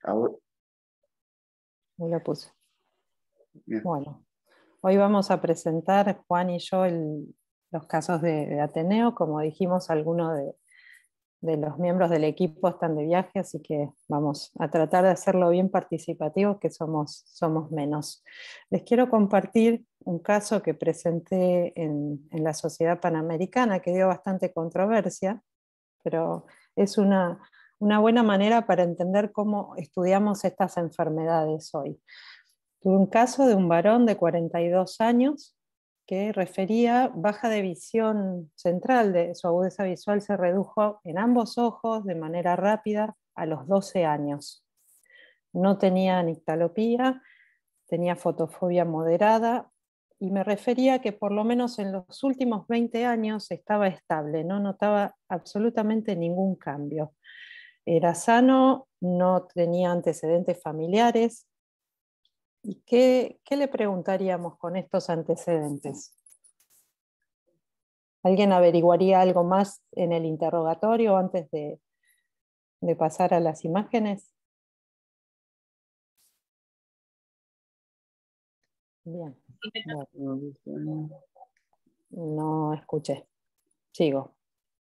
Ahora, Ahí lo puse. bien. Bueno, hoy vamos a presentar, Juan y yo, los casos de Ateneo. Como dijimos, algunos de los miembros del equipo están de viaje, así que vamos a tratar de hacerlo bien participativo, que somos menos. Les quiero compartir un caso que presenté en la Sociedad Panamericana, que dio bastante controversia, pero es una buena manera para entender cómo estudiamos estas enfermedades hoy. Tuve un caso de un varón de 42 años que refería baja de visión central, de su agudeza visual se redujo en ambos ojos de manera rápida a los 12 años. No tenía nictalopía, tenía fotofobia moderada y me refería que por lo menos en los últimos 20 años estaba estable, no notaba absolutamente ningún cambio. Era sano, no tenía antecedentes familiares. ¿Y qué le preguntaríamos con estos antecedentes? ¿Alguien averiguaría algo más en el interrogatorio antes de pasar a las imágenes? Bien. No escuché. Sigo.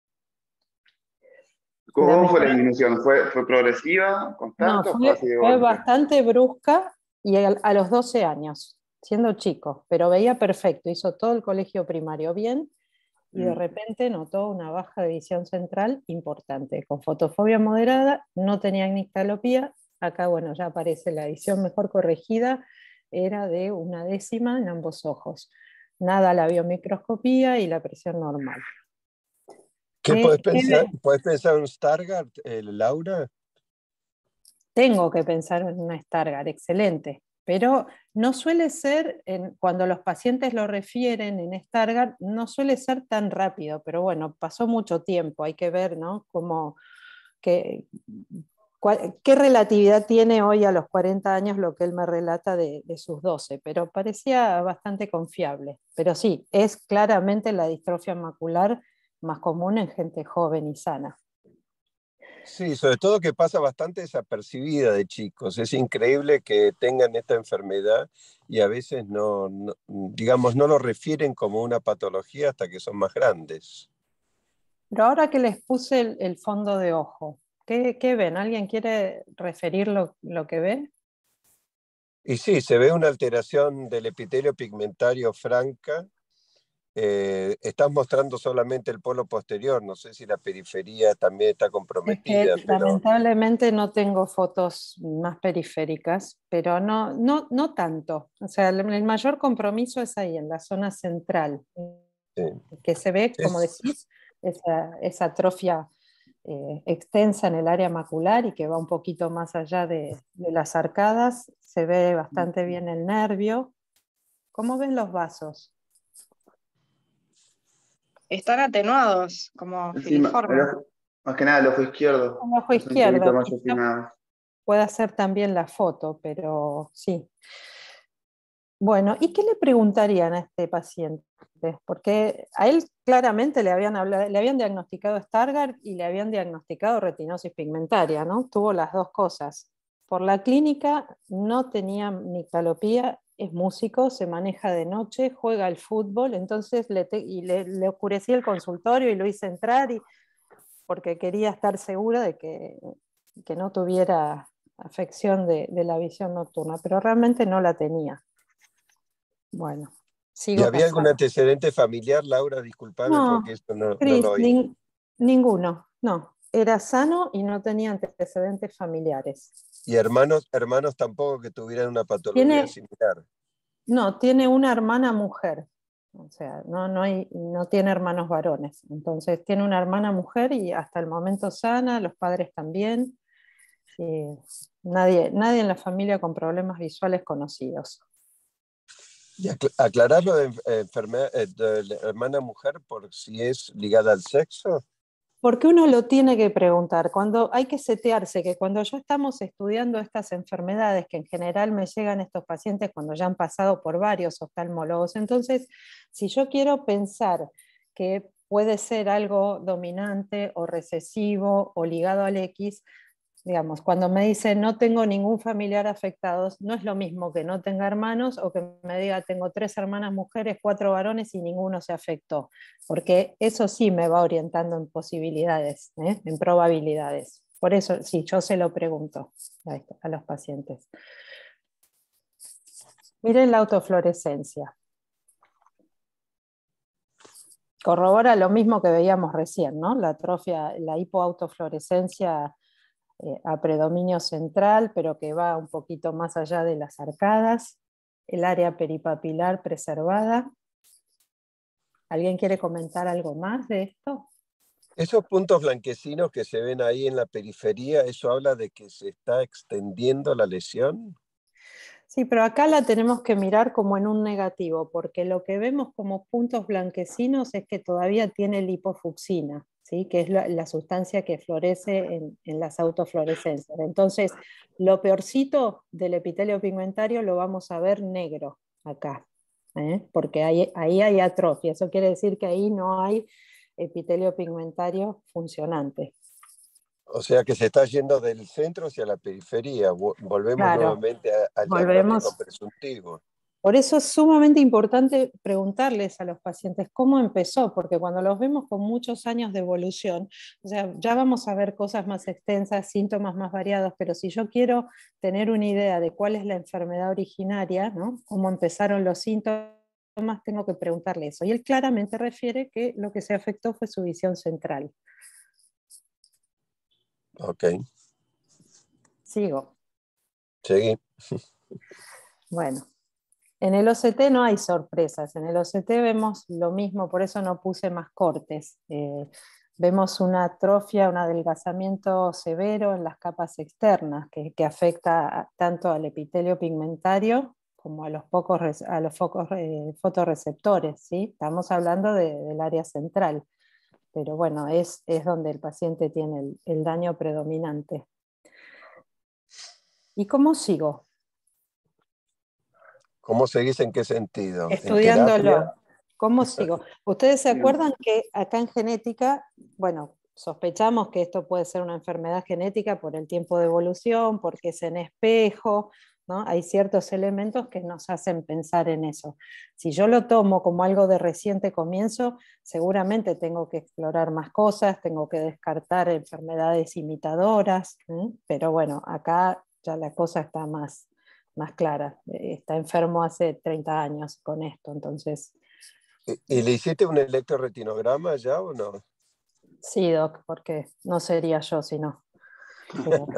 ¿Cómo fue la disminución? ¿Fue progresiva, No, constante o fue así de fue golpe? bastante brusca y a los 12 años, siendo chico, pero veía perfecto, hizo todo el colegio primario bien y de repente notó una baja de visión central importante, con fotofobia moderada, no tenía nictalopía, acá bueno, ya aparece la visión mejor corregida, era de 1/10 en ambos ojos, nada a la biomicroscopía y la presión normal. ¿Qué podés pensar? ¿Podés pensar en un Stargardt, Laura? Tengo que pensar en una Stargardt, excelente, pero no suele ser, cuando los pacientes lo refieren en Stargardt, no suele ser tan rápido, pero bueno, pasó mucho tiempo, hay que ver, ¿no? ¿Qué relatividad tiene hoy a los 40 años lo que él me relata de sus 12? Pero parecía bastante confiable. Pero sí, es claramente la distrofia macular más común en gente joven y sana. Sí, sobre todo que pasa bastante desapercibida de chicos. Es increíble que tengan esta enfermedad y a veces digamos, no lo refieren como una patología hasta que son más grandes. Pero ahora que les puse el fondo de ojo, ¿qué ven? ¿Alguien quiere referir lo que ve? Y sí, se ve una alteración del epitelio pigmentario franca. Estás mostrando solamente el polo posterior, no sé si la periferia también está Es que comprometida, pero lamentablemente no tengo fotos más periféricas, pero no tanto. O sea, el mayor compromiso es ahí, en la zona central, sí. que se ve, como decís, esa atrofia extensa en el área macular y que va un poquito más allá de las arcadas. Se ve bastante bien el nervio. ¿Cómo ven los vasos? Están atenuados, como Encima, filiformes. más que nada el ojo izquierdo. El ojo Es un poquito izquierdo, más quizá lastimado. puede ser también la foto, pero sí. Bueno, ¿y qué le preguntarían a este paciente? Porque a él claramente le habían diagnosticado Stargardt y le habían diagnosticado retinosis pigmentaria, ¿no? Tuvo las dos cosas. Por la clínica no tenía nictalopía, es músico, se maneja de noche, juega al fútbol, entonces le oscurecí el consultorio y lo hice entrar porque quería estar segura de que no tuviera afección de la visión nocturna, pero realmente no la tenía. Bueno, ¿y sigo había algún pasando. antecedente familiar, Laura? Disculpame porque No, esto no Cris, lo oí. ninguno, no. Era sano y no tenía antecedentes familiares. ¿Y hermanos tampoco que tuvieran una patología Tiene, similar? no, tiene una hermana mujer, o sea, no tiene hermanos varones. Entonces tiene una hermana mujer y hasta el momento sana, los padres también. Nadie en la familia con problemas visuales conocidos. Y aclararlo de la hermana mujer por si es ligada al sexo. Porque uno lo tiene que preguntar, cuando hay que setearse, que cuando ya estamos estudiando estas enfermedades, que en general me llegan estos pacientes cuando ya han pasado por varios oftalmólogos, entonces si yo quiero pensar que puede ser algo dominante o recesivo o ligado al X, digamos, cuando me dice no tengo ningún familiar afectado, no es lo mismo que no tenga hermanos o que me diga tengo 3 hermanas mujeres, 4 varones y ninguno se afectó, porque eso sí me va orientando en posibilidades, en probabilidades. Por eso, sí, yo se lo pregunto a los pacientes. Miren la autofluorescencia. Corrobora lo mismo que veíamos recién, ¿no? La atrofia, la hipoautofluorescencia a predominio central, pero que va un poquito más allá de las arcadas, el área peripapilar preservada. ¿Alguien quiere comentar algo más de esto? Esos puntos blanquecinos que se ven ahí en la periferia, ¿eso habla de que se está extendiendo la lesión? Sí, pero acá la tenemos que mirar como en un negativo, porque lo que vemos como puntos blanquecinos es que todavía tiene lipofucsina, ¿sí? Que es la sustancia que florece en las autofluorescencias. Entonces, lo peorcito del epitelio pigmentario lo vamos a ver negro acá, porque ahí hay atrofia. Eso quiere decir que ahí no hay epitelio pigmentario funcionante. O sea que se está yendo del centro hacia la periferia. Volvemos Claro, nuevamente al diagnóstico volvemos. presuntivo. Por eso es sumamente importante preguntarles a los pacientes cómo empezó, porque cuando los vemos con muchos años de evolución, o sea, ya vamos a ver cosas más extensas, síntomas más variados, pero si yo quiero tener una idea de cuál es la enfermedad originaria, ¿no? Cómo empezaron los síntomas, tengo que preguntarle eso. Y él claramente refiere que lo que se afectó fue su visión central. Ok, Sigo. seguí. Bueno. En el OCT no hay sorpresas, en el OCT vemos lo mismo, por eso no puse más cortes. Vemos una atrofia, un adelgazamiento severo en las capas externas que afecta tanto al epitelio pigmentario como a los focos fotorreceptores, ¿sí? Estamos hablando del área central, pero bueno, es donde el paciente tiene el daño predominante. ¿Y cómo sigo? ¿Cómo seguís en qué sentido? ¿En terapia? Estudiándolo. ¿Cómo sigo? Ustedes se Bien. acuerdan que acá en genética, bueno, sospechamos que esto puede ser una enfermedad genética por el tiempo de evolución, porque es en espejo, ¿no? Hay ciertos elementos que nos hacen pensar en eso. Si yo lo tomo como algo de reciente comienzo, seguramente tengo que explorar más cosas, tengo que descartar enfermedades imitadoras, pero bueno, acá ya la cosa está más clara. Está enfermo hace 30 años con esto, entonces ¿Y le hiciste un electroretinograma ya o no? sí, doc, porque no sería yo si no. Pero,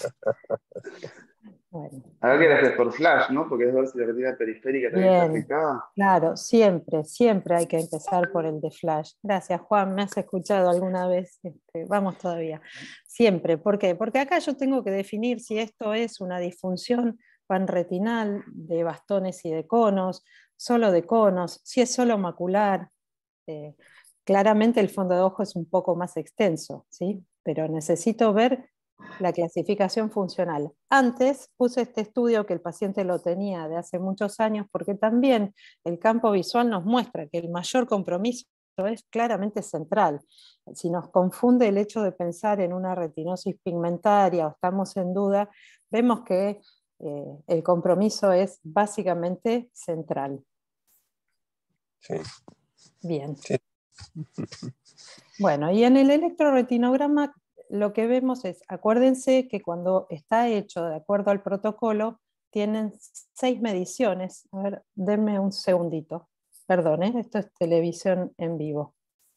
bueno, Ahora que la haces por flash, ¿no? Porque es ver si la retina periférica también está bien, afectada. claro, siempre hay que empezar por el de flash. Gracias, Juan, ¿me has escuchado alguna vez? Vamos todavía. Siempre, ¿por qué? Porque acá yo tengo que definir si esto es una disfunción panretinal de bastones y de conos, solo de conos, si es solo macular. Eh, Claramente el fondo de ojo es un poco más extenso, ¿sí? Pero necesito ver la clasificación funcional. Antes puse este estudio que el paciente lo tenía de hace muchos años porque también el campo visual nos muestra que el mayor compromiso es claramente central. Si nos confunde el hecho de pensar en una retinosis pigmentaria o estamos en duda, vemos que el compromiso es básicamente central. Sí. Bien. Sí. Bueno, y en el electroretinograma lo que vemos es, acuérdense que cuando está hecho de acuerdo al protocolo, tienen 6 mediciones. A ver, denme un segundito. Perdón, esto es televisión en vivo.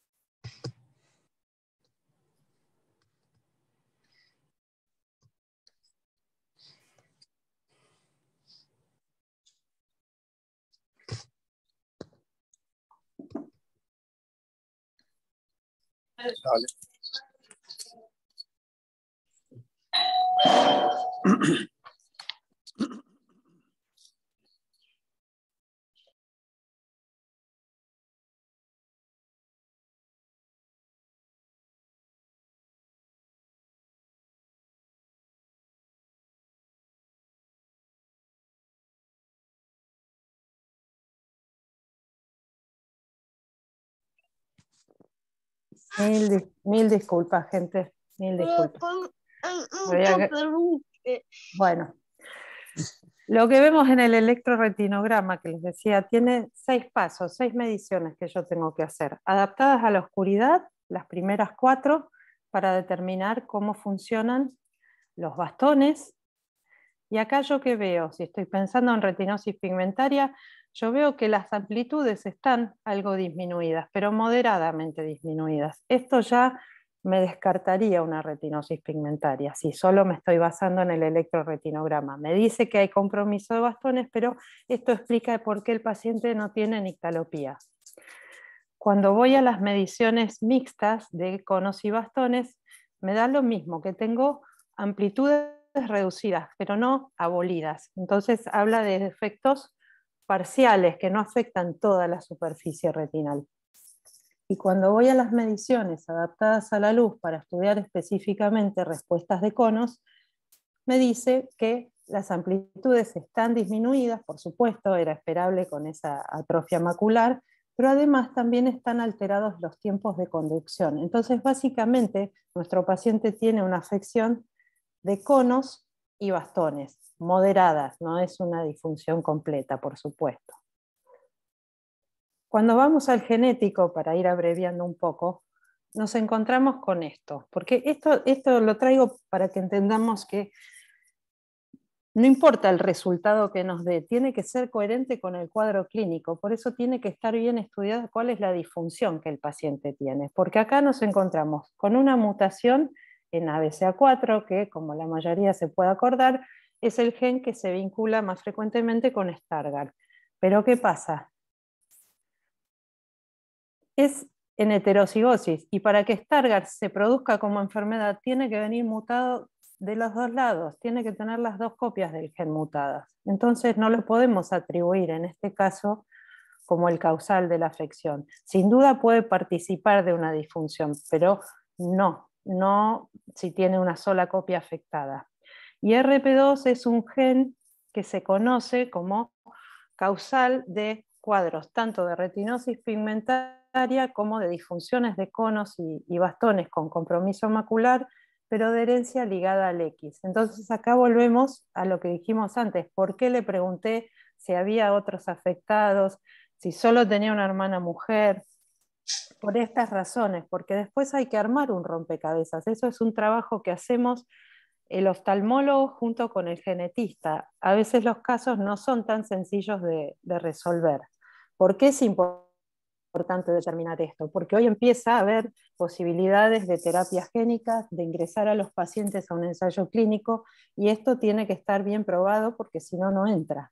Dale. Mil disculpas, gente. Mil disculpas. Bueno, lo que vemos en el electrorretinograma que les decía tiene 6 pasos, 6 mediciones que yo tengo que hacer, adaptadas a la oscuridad, las primeras 4, para determinar cómo funcionan los bastones. Y acá yo que veo, si estoy pensando en retinosis pigmentaria, yo veo que las amplitudes están algo disminuidas, pero moderadamente disminuidas. Esto ya me descartaría una retinosis pigmentaria, si solo me estoy basando en el electrorretinograma. Me dice que hay compromiso de bastones, pero esto explica por qué el paciente no tiene nictalopía. Cuando voy a las mediciones mixtas de conos y bastones, me da lo mismo, que tengo amplitudes reducidas, pero no abolidas. Entonces habla de efectos parciales que no afectan toda la superficie retinal. Y cuando voy a las mediciones adaptadas a la luz para estudiar específicamente respuestas de conos, me dice que las amplitudes están disminuidas, por supuesto, era esperable con esa atrofia macular, pero además también están alterados los tiempos de conducción. Entonces, básicamente, nuestro paciente tiene una afección de conos y bastones, moderadas, no es una disfunción completa, por supuesto. Cuando vamos al genético, para ir abreviando un poco, nos encontramos con esto, porque esto lo traigo para que entendamos que no importa el resultado que nos dé, tiene que ser coherente con el cuadro clínico, por eso tiene que estar bien estudiada cuál es la disfunción que el paciente tiene, porque acá nos encontramos con una mutación en ABCA4, que como la mayoría se puede acordar, es el gen que se vincula más frecuentemente con Stargardt. Pero ¿qué pasa? Es en heterocigosis, y para que Stargardt se produzca como enfermedad tiene que venir mutado de los dos lados, tiene que tener las 2 copias del gen mutadas. Entonces no lo podemos atribuir en este caso como el causal de la afección. Sin duda puede participar de una disfunción, pero no si tiene una sola copia afectada. Y RP2 es un gen que se conoce como causal de cuadros tanto de retinosis pigmentaria como de disfunciones de conos y bastones con compromiso macular, pero de herencia ligada al X. Entonces acá volvemos a lo que dijimos antes. ¿Por qué le pregunté si había otros afectados, si solo tenía una hermana mujer? Por estas razones, porque después hay que armar un rompecabezas. Eso es un trabajo que hacemos el oftalmólogo junto con el genetista. A veces los casos no son tan sencillos de resolver. ¿Por qué es importante determinar esto? Porque hoy empieza a haber posibilidades de terapias génicas, de ingresar a los pacientes a un ensayo clínico, y esto tiene que estar bien probado porque si no, no entra.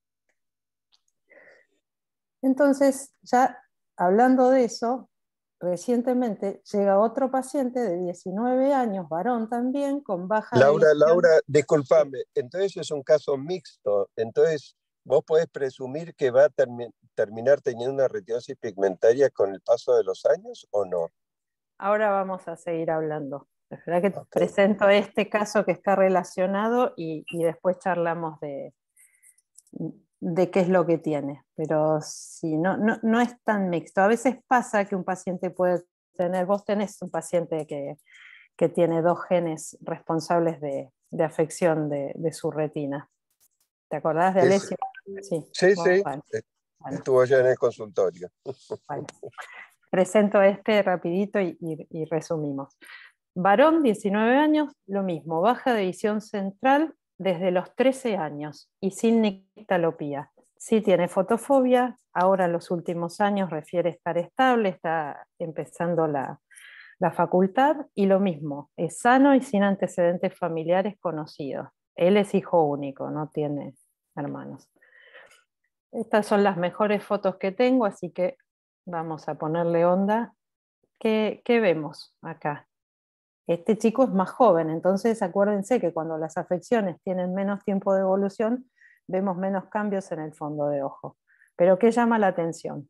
Entonces, ya hablando de eso, recientemente llega otro paciente de 19 años, varón también, con baja de visión. Laura, discúlpame, entonces es un caso mixto, entonces vos podés presumir que va a terminar teniendo una retinosis pigmentaria con el paso de los años o no. Ahora vamos a seguir hablando. La verdad que presento este caso que está relacionado y después charlamos de qué es lo que tiene, pero sí, no es tan mixto. A veces pasa que un paciente puede tener, vos tenés un paciente que tiene 2 genes responsables de afección de su retina. ¿Te acordás de Alessio? Sí. Bueno. Estuvo ya en el consultorio. Bueno. Presento rapidito y resumimos. Varón, 19 años, lo mismo, baja de visión central desde los 13 años y sin nictalopía. Sí tiene fotofobia, ahora en los últimos años refiere estar estable, está empezando la facultad, y lo mismo, es sano y sin antecedentes familiares conocidos. Él es hijo único, no tiene hermanos. Estas son las mejores fotos que tengo, así que vamos a ponerle onda. ¿Qué vemos acá? Este chico es más joven, entonces acuérdense que cuando las afecciones tienen menos tiempo de evolución, vemos menos cambios en el fondo de ojo. Pero ¿qué llama la atención?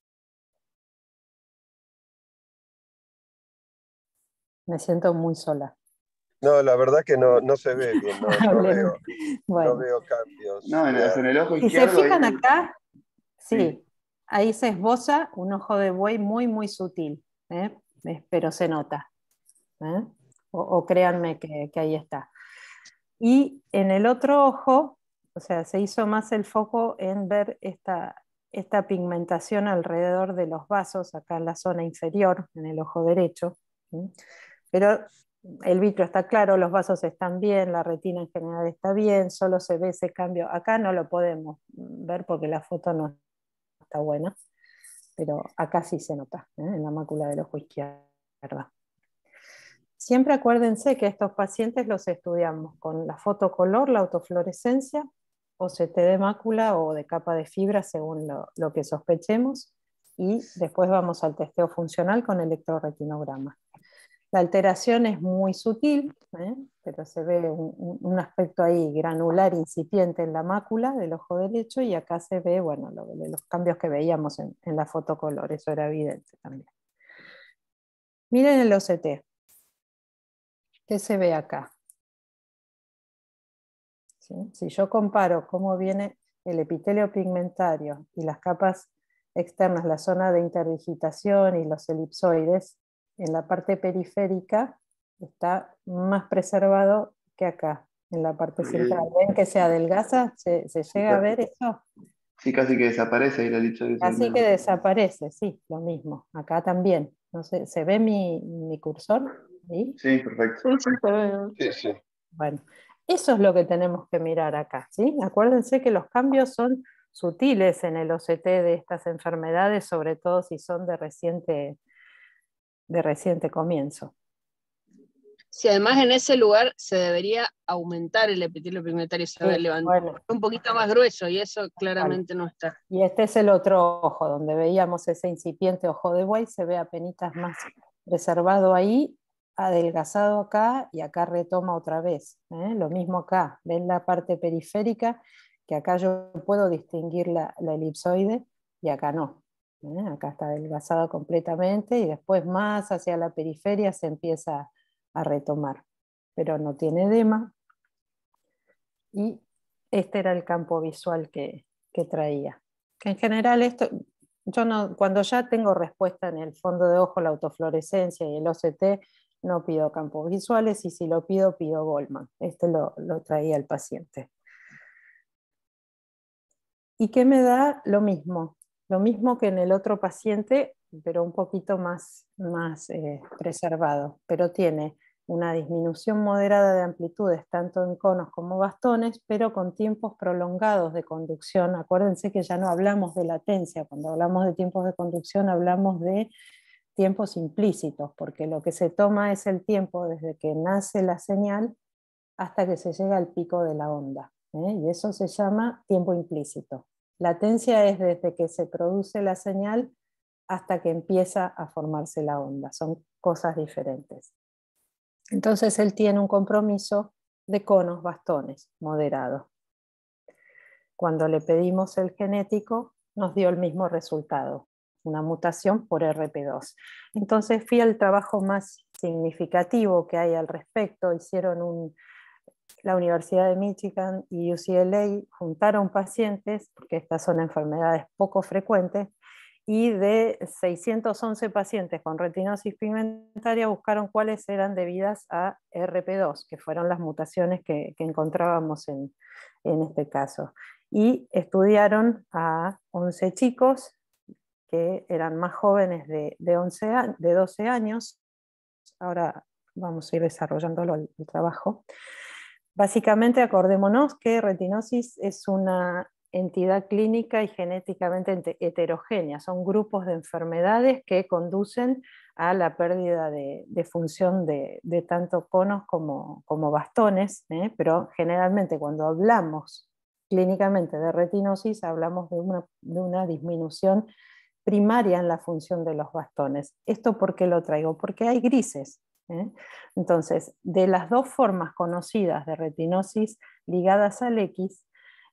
Me siento muy sola. No, la verdad que no se ve bien, no veo cambios. No, en el ojo si izquierdo. Se fijan acá, sí, ahí se esboza un ojo de buey muy, muy sutil, pero se nota. o créanme que ahí está. Y en el otro ojo, o sea, se hizo más el foco en ver esta pigmentación alrededor de los vasos, acá en la zona inferior, en el ojo derecho. ¿Sí? Pero el vitrio está claro, los vasos están bien, la retina en general está bien, solo se ve ese cambio. Acá no lo podemos ver porque la foto no está buena, pero acá sí se nota, en la mácula del ojo izquierdo. Siempre acuérdense que estos pacientes los estudiamos con la fotocolor, la autofluorescencia, OCT de mácula o de capa de fibra según lo que sospechemos, y después vamos al testeo funcional con electroretinograma. La alteración es muy sutil, pero se ve un aspecto ahí granular incipiente en la mácula del ojo derecho, y acá se ve, bueno, los cambios que veíamos en la fotocolor, eso era evidente también. Miren el OCT. ¿Qué se ve acá? ¿Sí? Si yo comparo cómo viene el epitelio pigmentario y las capas externas, la zona de interdigitación y los elipsoides, en la parte periférica está más preservado que acá, en la parte central. ¿Ven que se adelgaza? ¿Se llega a ver eso? Sí, casi que desaparece ahí la elipsoide. Así que desaparece, sí, lo mismo. Acá también. No sé, ¿se ve mi cursor? ¿Sí? Sí, perfecto. Sí, sí. Bueno, eso es lo que tenemos que mirar acá, ¿sí? Acuérdense que los cambios son sutiles en el OCT de estas enfermedades, sobre todo si son de reciente comienzo. Si además en ese lugar se debería aumentar el epitelio pigmentario, se debe levantar Bueno, un poquito más grueso, y eso claramente no está. y este es el otro ojo, donde veíamos ese incipiente ojo de buey, se ve apenitas más preservado ahí, adelgazado acá, y acá retoma otra vez. Lo mismo acá, ven la parte periférica, que acá yo puedo distinguir la elipsoide, y acá no. Acá está adelgazado completamente, y después más hacia la periferia se empieza a retomar, pero no tiene edema, y este era el campo visual que traía. Que en general esto, yo no, cuando ya tengo respuesta en el fondo de ojo, la autofluorescencia y el OCT, no pido campos visuales, y si lo pido, pido Goldman. Este lo traía el paciente. ¿Y qué me da? Lo mismo que en el otro paciente, pero un poquito más preservado, pero tiene una disminución moderada de amplitudes, tanto en conos como bastones, pero con tiempos prolongados de conducción. Acuérdense que ya no hablamos de latencia, cuando hablamos de tiempos de conducción hablamos de tiempos implícitos, porque lo que se toma es el tiempo desde que nace la señal hasta que se llega al pico de la onda, y eso se llama tiempo implícito. Latencia es desde que se produce la señal hasta que empieza a formarse la onda, son cosas diferentes. Entonces él tiene un compromiso de conos, bastones, moderado. Cuando le pedimos el genético, nos dio el mismo resultado, una mutación por RP2. Entonces fui al trabajo más significativo que hay al respecto. Hicieron la Universidad de Michigan y UCLA juntaron pacientes, porque estas son enfermedades poco frecuentes, y de 611 pacientes con retinosis pigmentaria buscaron cuáles eran debidas a RP2, que fueron las mutaciones que encontrábamos en este caso. Y estudiaron a 11 chicos que eran más jóvenes de 12 años. Ahora vamos a ir desarrollándolo el trabajo. Básicamente, acordémonos que retinosis es una entidad clínica y genéticamente heterogénea. Son grupos de enfermedades que conducen a la pérdida de función de tanto conos como bastones, pero generalmente cuando hablamos clínicamente de retinosis hablamos de una disminución primaria en la función de los bastones. ¿Esto por qué lo traigo? Porque hay grises. Entonces, de las dos formas conocidas de retinosis ligadas al X,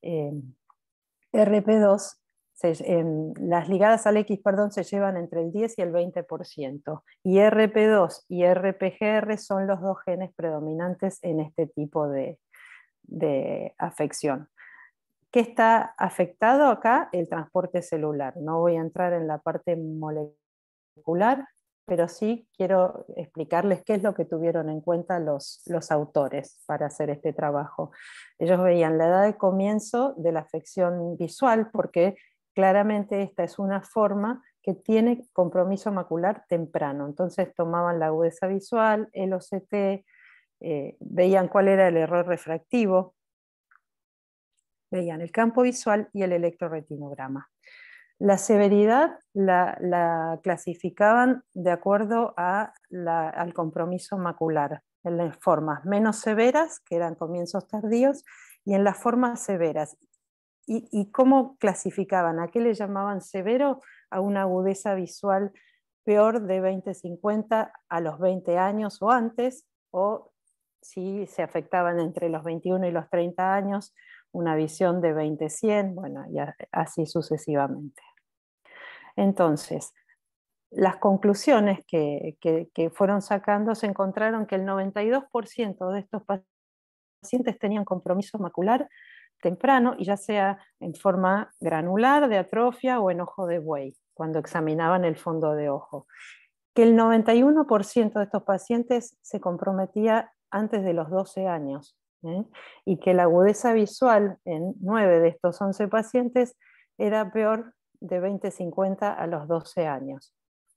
RP2, las ligadas al X, se llevan entre el 10 y el 20%, y RP2 y RPGR son los dos genes predominantes en este tipo de afección. ¿Qué está afectado acá? El transporte celular. No voy a entrar en la parte molecular, pero sí quiero explicarles qué es lo que tuvieron en cuenta los autores para hacer este trabajo. Ellos veían la edad de comienzo de la afección visual, porque claramente esta es una forma que tiene compromiso macular temprano. Entonces tomaban la agudeza visual, el OCT, veían cuál era el error refractivo, veían el campo visual y el electroretinograma. La severidad la clasificaban de acuerdo al compromiso macular, en las formas menos severas, que eran comienzos tardíos, y en las formas severas. ¿Y cómo clasificaban? ¿A qué le llamaban severo? A una agudeza visual peor de 20/50 a los 20 años o antes, o si se afectaban entre los 21 y los 30 años, una visión de 20/100, bueno, y así sucesivamente. Entonces, las conclusiones que fueron sacando, se encontraron que el 92% de estos pacientes tenían compromiso macular temprano, y ya sea en forma granular, de atrofia o en ojo de buey, cuando examinaban el fondo de ojo. Que el 91% de estos pacientes se comprometía antes de los 12 años, y que la agudeza visual en 9 de estos 11 pacientes era peor de 20/50 a los 12 años.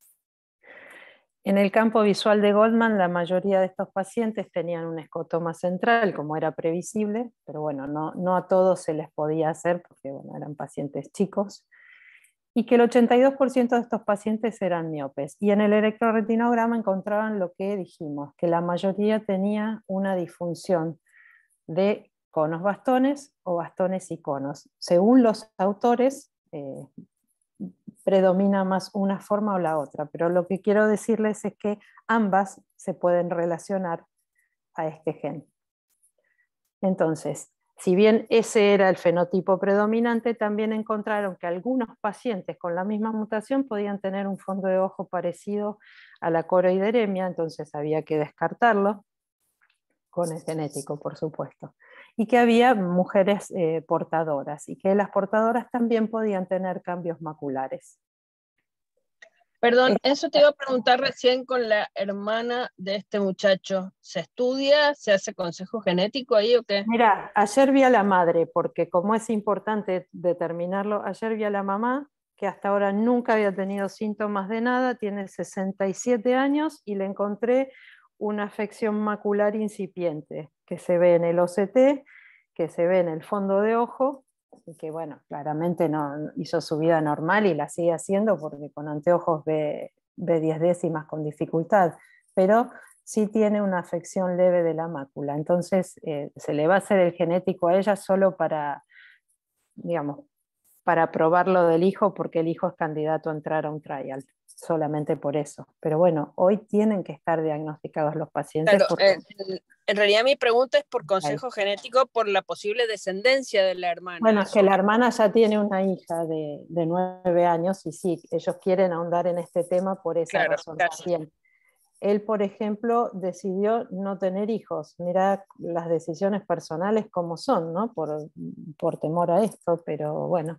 En el campo visual de Goldman, la mayoría de estos pacientes tenían un escotoma central, como era previsible, pero bueno, no a todos se les podía hacer porque bueno, eran pacientes chicos, y que el 82% de estos pacientes eran miopes. Y en el electroretinograma encontraban lo que dijimos, que la mayoría tenía una disfunción de conos bastones o bastones y conos. Según los autores, predomina más una forma o la otra, pero lo que quiero decirles es que ambas se pueden relacionar a este gen. Entonces, si bien ese era el fenotipo predominante, también encontraron que algunos pacientes con la misma mutación podían tener un fondo de ojo parecido a la coroideremia, entonces había que descartarlo, con el genético, por supuesto. Y que había mujeres portadoras, y que las portadoras también podían tener cambios maculares. Perdón, eso te iba a preguntar recién con la hermana de este muchacho. ¿Se estudia? ¿Se hace consejo genético ahí o qué? Mira, ayer vi a la madre, porque como es importante determinarlo, ayer vi a la mamá, que hasta ahora nunca había tenido síntomas de nada, tiene 67 años, y le encontré una afección macular incipiente, que se ve en el OCT, que se ve en el fondo de ojo, y que bueno, claramente no hizo su vida normal y la sigue haciendo porque con anteojos ve 10 décimas con dificultad, pero sí tiene una afección leve de la mácula. Entonces se le va a hacer el genético a ella solo para, digamos, para probar lo del hijo, porque el hijo es candidato a entrar a un trial, solamente por eso. Pero bueno, hoy tienen que estar diagnosticados los pacientes. Claro, porque en realidad mi pregunta es por consejo genético, por la posible descendencia de la hermana. Bueno, es que la hermana ya tiene una hija de 9 años, y sí, ellos quieren ahondar en este tema por esa razón también. Él, por ejemplo, decidió no tener hijos. Mira las decisiones personales como son, ¿no? Por temor a esto, pero bueno,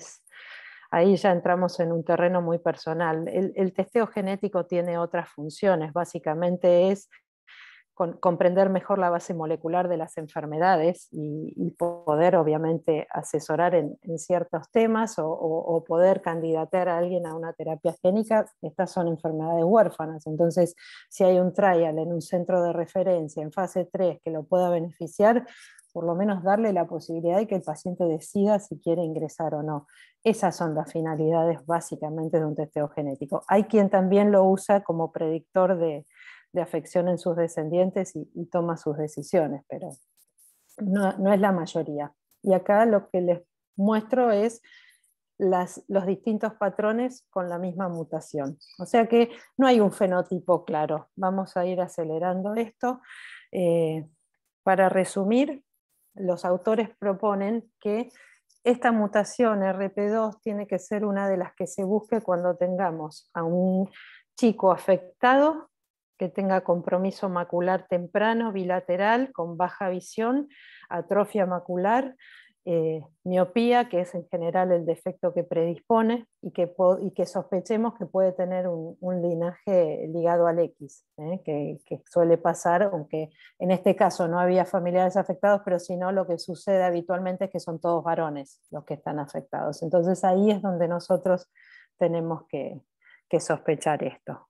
ahí ya entramos en un terreno muy personal. El testeo genético tiene otras funciones, básicamente es comprender mejor la base molecular de las enfermedades y poder obviamente asesorar en ciertos temas o poder candidatear a alguien a una terapia génica. Estas son enfermedades huérfanas, entonces si hay un trial en un centro de referencia en fase 3 que lo pueda beneficiar, por lo menos darle la posibilidad de que el paciente decida si quiere ingresar o no. Esas son las finalidades básicamente de un testeo genético. Hay quien también lo usa como predictor de afección en sus descendientes y toma sus decisiones, pero no es la mayoría. Y acá lo que les muestro es los distintos patrones con la misma mutación. O sea que no hay un fenotipo claro. Vamos a ir acelerando esto. Para resumir, los autores proponen que esta mutación RP2 tiene que ser una de las que se busque cuando tengamos a un chico afectado que tenga compromiso macular temprano, bilateral, con baja visión, atrofia macular, miopía, que es en general el defecto que predispone, y que sospechemos que puede tener un linaje ligado al X, que suele pasar, aunque en este caso no había familiares afectados, pero si no, lo que sucede habitualmente es que son todos varones los que están afectados. Entonces ahí es donde nosotros tenemos que sospechar esto.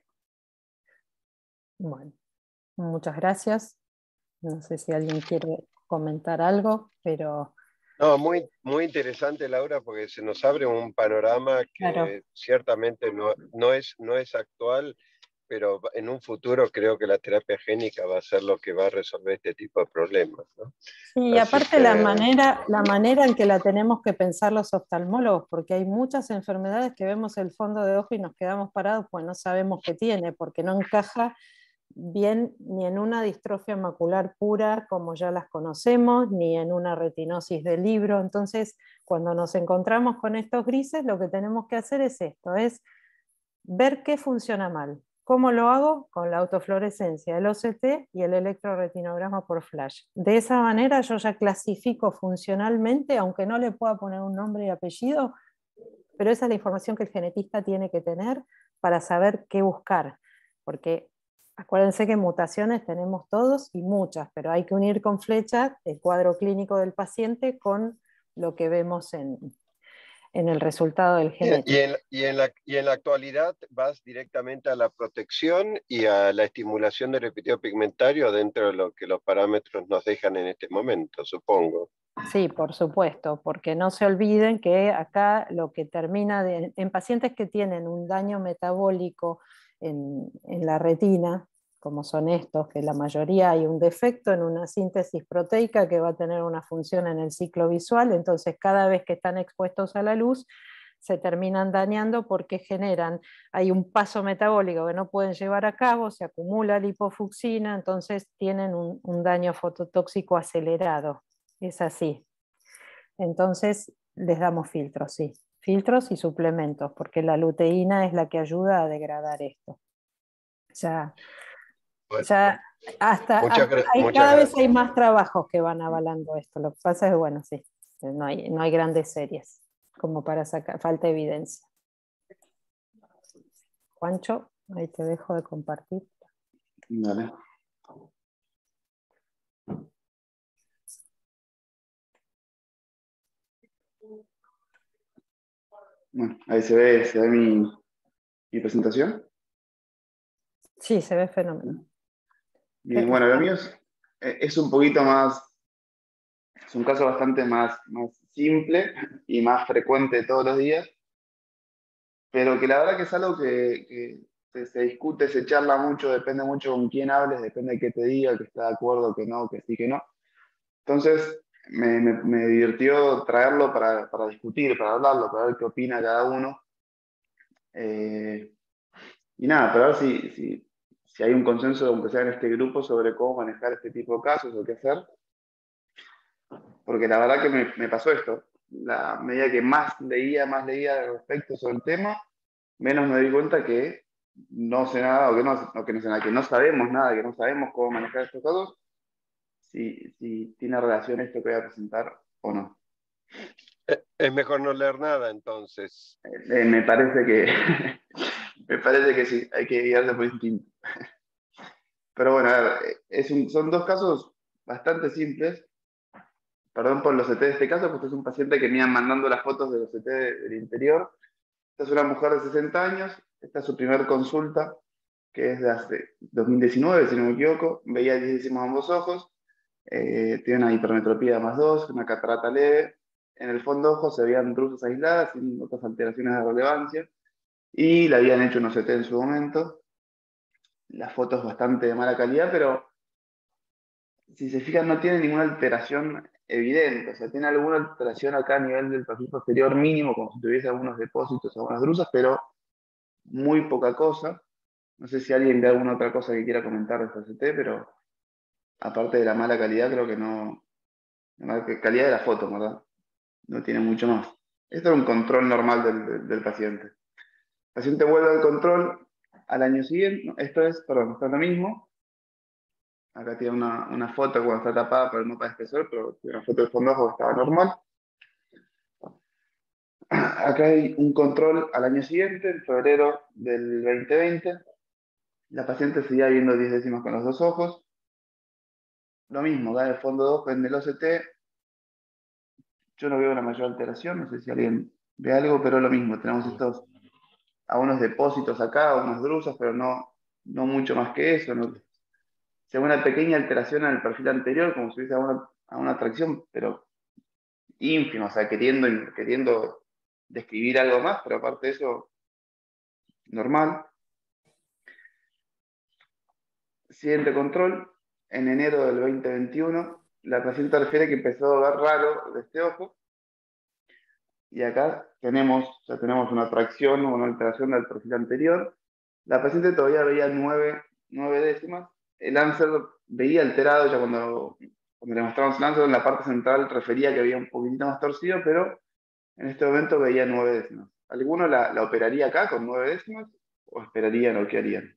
Bueno, muchas gracias. No sé si alguien quiere comentar algo, pero... No, muy, muy interesante, Laura, porque se nos abre un panorama que Claro. ciertamente no es actual, pero en un futuro creo que la terapia génica va a ser lo que va a resolver este tipo de problemas, ¿no? Sí, y Así aparte que, la manera en que la tenemos que pensar los oftalmólogos, porque hay muchas enfermedades que vemos el fondo de ojo y nos quedamos parados pues no sabemos qué tiene, porque no encaja bien ni en una distrofia macular pura como ya las conocemos, ni en una retinosis de libro. Entonces, cuando nos encontramos con estos grises, lo que tenemos que hacer es esto, es ver qué funciona mal. ¿Cómo lo hago? Con la autofluorescencia, el OCT y el electroretinograma por flash. De esa manera yo ya clasifico funcionalmente, aunque no le pueda poner un nombre y apellido, pero esa es la información que el genetista tiene que tener para saber qué buscar. Porque acuérdense que mutaciones tenemos todos y muchas, pero hay que unir con flecha el cuadro clínico del paciente con lo que vemos en el resultado del genético. y en la actualidad vas directamente a la protección y a la estimulación del epitelio pigmentario dentro de lo que los parámetros nos dejan en este momento, supongo. Sí, por supuesto, porque no se olviden que acá lo que termina en pacientes que tienen un daño metabólico en la retina, como son estos, que la mayoría hay un defecto en una síntesis proteica que va a tener una función en el ciclo visual, entonces cada vez que están expuestos a la luz se terminan dañando porque hay un paso metabólico que no pueden llevar a cabo, se acumula lipofucsina, entonces tienen un daño fototóxico acelerado. Es así. Entonces les damos filtros, sí. Filtros y suplementos, porque la luteína es la que ayuda a degradar esto. Bueno, Cada vez gracias. hay más trabajos que van avalando esto. Lo que pasa es, bueno, sí, no hay grandes series como para sacar, falta evidencia. Juancho, ahí te dejo de compartir. Dale. Bueno, ahí se ve mi presentación. Sí, se ve fenomenal. Bien, bueno, lo mío es un poquito más, es un caso bastante más simple y más frecuente todos los días, pero que la verdad que es algo que se discute, se charla mucho, depende mucho con quién hables, depende de qué te diga, que está de acuerdo, que no, que sí, que no. Entonces, me divirtió traerlo para discutir, para hablarlo, para ver qué opina cada uno. Y nada, para ver si hay un consenso, aunque sea en este grupo, sobre cómo manejar este tipo de casos o qué hacer. Porque la verdad que me pasó esto. La medida que más leía al respecto sobre el tema, menos me di cuenta que no sé nada, o que no sé nada, que no sabemos nada, que no sabemos cómo manejar estos casos, si tiene relación esto que voy a presentar o no. Es mejor no leer nada, entonces. Me parece que me parece que sí, hay que guiarse por instinto. Pero bueno, a ver, son dos casos bastante simples. Perdón por los CT de este caso, porque es un paciente que me iban mandando las fotos de los CT del interior. Esta es una mujer de 60 años, esta es su primer consulta, que es de hace 2019, si no me equivoco. Veía 10 décimos ambos ojos, tiene una hipermetropía +2, una catarata leve. En el fondo ojo se veían drusas aisladas, sin otras alteraciones de relevancia, y le habían hecho unos CT en su momento. La foto es bastante de mala calidad, pero si se fijan, no tiene ninguna alteración evidente. O sea, tiene alguna alteración acá a nivel del perfil posterior mínimo, como si tuviese algunos depósitos, algunas drusas, pero muy poca cosa. No sé si alguien ve alguna otra cosa que quiera comentar de esta CT, pero aparte de la mala calidad, creo que no. La mala calidad de la foto, ¿verdad? No tiene mucho más. Esto es un control normal del paciente. El paciente vuelve al control al año siguiente. No, esto es lo mismo. Acá tiene una foto cuando está tapada por el mapa de espesor, pero tiene una foto del fondo ojo que estaba normal. Acá hay un control al año siguiente, en febrero del 2020. La paciente seguía viendo 10 décimas con los dos ojos. Lo mismo, da el fondo de ojo en el OCT. Yo no veo una mayor alteración, no sé si alguien ve algo, pero lo mismo. Tenemos algunos depósitos acá, unas drusas, pero no mucho más que eso. ¿No? Se ve una pequeña alteración en el perfil anterior, como si hubiese alguna atracción, pero ínfima, o sea, queriendo describir algo más, pero aparte de eso, normal. Siguiente control, en enero del 2021, la paciente refiere que empezó a ver raro de este ojo, y acá ya tenemos una atracción o una alteración del perfil anterior. La paciente todavía veía 9 décimas, el Lancer veía alterado, ya cuando le mostramos el Lancer en la parte central refería que había un poquitito más torcido, pero en este momento veía 9 décimas. ¿Alguno la operaría acá con 9 décimas o esperarían o qué harían?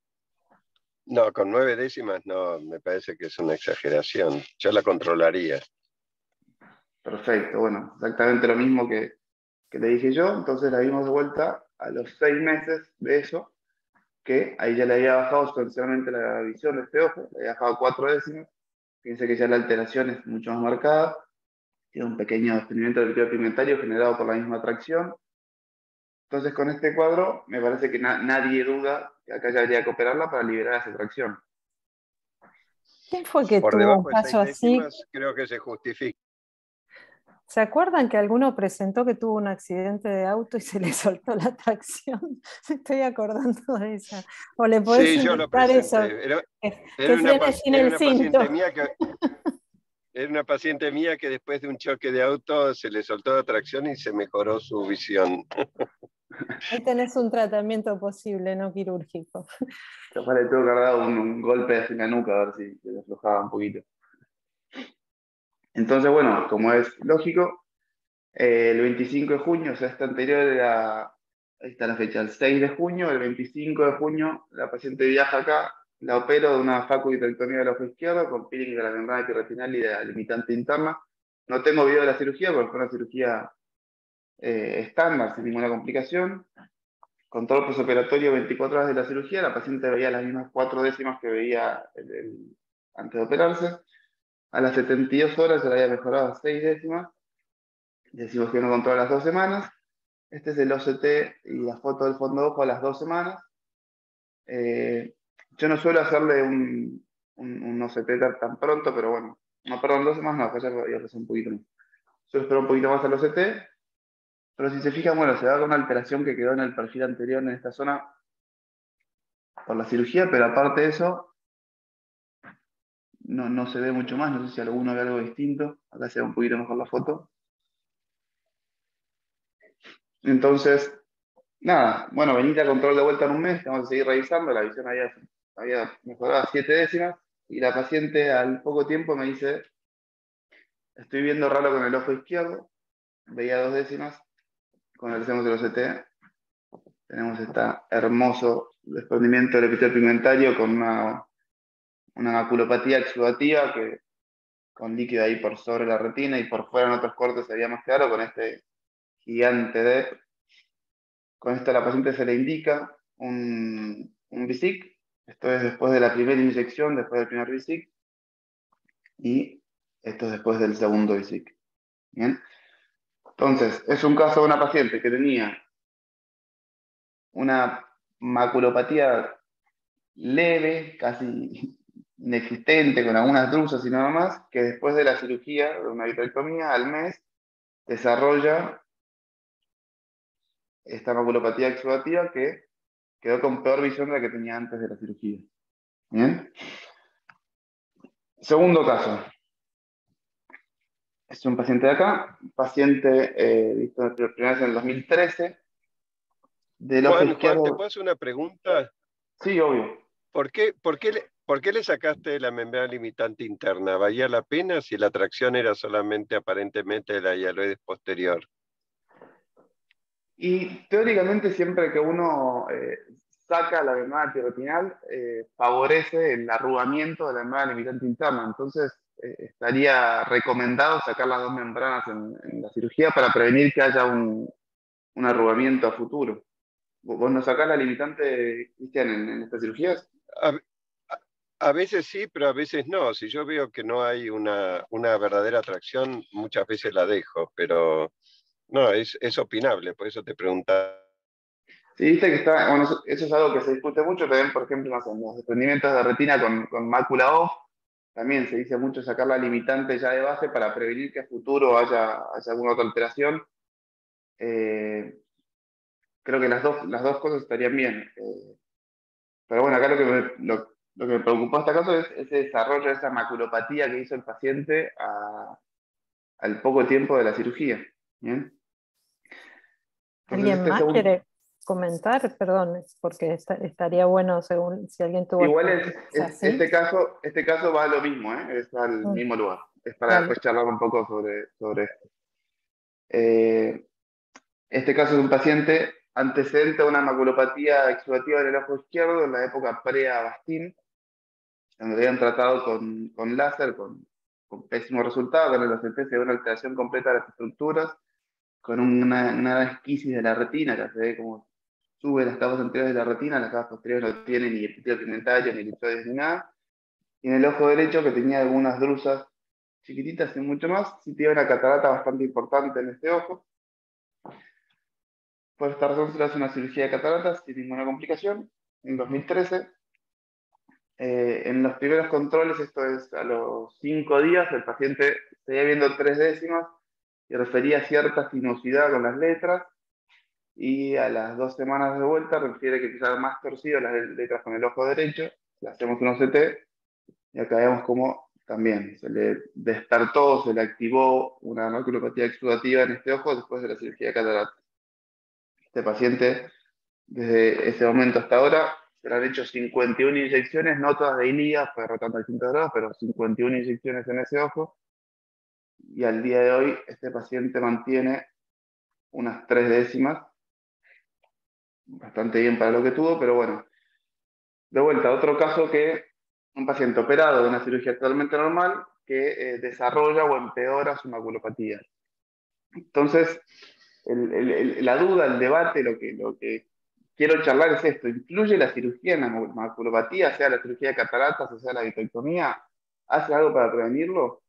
No, con 9 décimas no, me parece que es una exageración. Yo la controlaría. Perfecto, bueno, exactamente lo mismo que le dije yo. Entonces la dimos de vuelta a los 6 meses de eso, que ahí ya le había bajado sustancialmente la visión de este ojo, le había bajado 4 décimas. Fíjense que ya la alteración es mucho más marcada. Tiene un pequeño desprendimiento del líquido pigmentario generado por la misma atracción. Entonces, con este cuadro, me parece que nadie duda que acá ya habría que operarla para liberar esa tracción. ¿Quién fue que Por tuvo un debajo de 6 caso así? décimas creo que se justifica. ¿Se acuerdan que alguno presentó que tuvo un accidente de auto y se le soltó la tracción? Me estoy acordando de esa. O le podés Sí, yo lo inventar eso, presenté. que frene sin Era el una paciente cinto. mía que era una paciente mía que después de un choque de auto se le soltó la tracción y se mejoró su visión. Ahí tenés un tratamiento posible, no quirúrgico. Capaz le tuvo que haber dado un golpe así en la nuca a ver si se le aflojaba un poquito. Entonces, bueno, como es lógico, el 25 de junio, o sea, esta anterior era, ahí está la fecha, el 6 de junio, el 25 de junio, la paciente viaja acá, la opero de una facuditectomía del ojo izquierdo con peeling de la membrana epirretinal y de la limitante interna. No tengo video de la cirugía porque fue una cirugía estándar, sin ninguna complicación. Control postoperatorio 24 horas de la cirugía, la paciente veía las mismas 4 décimas que veía antes de operarse. A las 72 horas se le había mejorado a 6 décimas. Decimos que no controla las 2 semanas. Este es el OCT y la foto del fondo de ojo a las 2 semanas. Yo no suelo hacerle un OCT tan pronto, pero bueno. No, perdón, 2 semanas no, ya pasó un poquito más. Suelo esperar un poquito más al OCT. Pero si se fijan, bueno, se da con una alteración que quedó en el perfil anterior en esta zona por la cirugía, pero aparte de eso, no se ve mucho más. No sé si alguno ve algo distinto. Acá se ve un poquito mejor la foto. Entonces, nada, bueno, venite a control de vuelta en un mes, vamos a seguir revisando. La visión había mejorado a 7 décimas y la paciente al poco tiempo me dice: estoy viendo raro con el ojo izquierdo, veía 2 décimas, cuando hacemos el OCT tenemos este hermoso desprendimiento del epitelio pigmentario con una maculopatía exudativa que con líquido ahí por sobre la retina y por fuera en otros cortes se veía más claro con este gigante de... Con esto a la paciente se le indica un BISIC. Esto es después de la primera inyección, después del primer BISIC. Y esto es después del segundo BISIC. ¿Bien? Entonces, es un caso de una paciente que tenía una maculopatía leve, casi inexistente, con algunas drusas y nada más, que después de la cirugía, de una vitrectomía, al mes, desarrolla esta maculopatía exudativa que quedó con peor visión de la que tenía antes de la cirugía. ¿Bien? Segundo caso. Es un paciente de acá, paciente visto por primera vez en el 2013, del ojo Juan, ¿te izquierdo. puedo hacer una pregunta? Sí, obvio. ¿Por qué le sacaste la membrana limitante interna? ¿Valía la pena si la atracción era solamente aparentemente de la hialoides posterior? Y teóricamente siempre que uno saca la membrana antirretinal, favorece el arrugamiento de la membrana limitante interna. Entonces, estaría recomendado sacar las dos membranas en la cirugía para prevenir que haya un arrugamiento a futuro. ¿Vos no sacás la limitante, Cristian, en estas cirugías? A, a veces sí, pero a veces no. Si yo veo que no hay una verdadera atracción, muchas veces la dejo, pero no, es opinable, por eso te preguntaba. Sí, viste que está, bueno, eso es algo que se discute mucho también, por ejemplo, no sé, en los desprendimientos de retina con mácula off, también se dice mucho sacar la limitante ya de base para prevenir que a futuro haya alguna otra alteración. Creo que las dos cosas estarían bien. Pero bueno, acá lo que me preocupó en este caso es ese desarrollo de esa maculopatía que hizo el paciente al poco tiempo de la cirugía. ¿Bien? Entonces, ¿Alguien más quiere comentar? Perdón, porque estaría bueno según si alguien tuvo... Igual ¿sí? este caso va a lo mismo, es al mismo lugar. Es para Vale. después charlar un poco sobre esto. Este caso es un paciente antecedente a una maculopatía exudativa del ojo izquierdo en la época pre-Avastin, donde habían tratado con láser, con pésimo resultado, con el OCT se ve una alteración completa de las estructuras, con una esquisis de la retina, que se ve como sube las capas anteriores de la retina, las capas posteriores no tienen ni epitelio pigmentario, ni elipsoides, ni nada. Y en el ojo derecho, que tenía algunas drusas chiquititas y mucho más, sí tiene una catarata bastante importante en este ojo. Por esta razón se le hace una cirugía de cataratas sin ninguna complicación, en 2013. En los primeros controles, esto es a los 5 días, el paciente seguía viendo 3 décimas y refería cierta sinuosidad con las letras, y a las 2 semanas de vuelta refiere que empieza más torcido las letras con el ojo derecho, le hacemos un OCT y acá vemos como también se le despertó, se le activó una maculopatía exudativa en este ojo después de la cirugía de catarata. Este paciente, desde ese momento hasta ahora, se le han hecho 51 inyecciones, no todas de Ilía, fue rotando a distintos grados, pero 51 inyecciones en ese ojo, y al día de hoy este paciente mantiene unas 3 décimas, bastante bien para lo que tuvo, pero bueno. De vuelta, otro caso que un paciente operado de una cirugía totalmente normal que desarrolla o empeora su maculopatía. Entonces, la duda, el debate, lo que quiero charlar es esto: ¿influye la cirugía en la maculopatía, sea la cirugía de cataratas o sea la vitrectomía? ¿Hace algo para prevenirlo?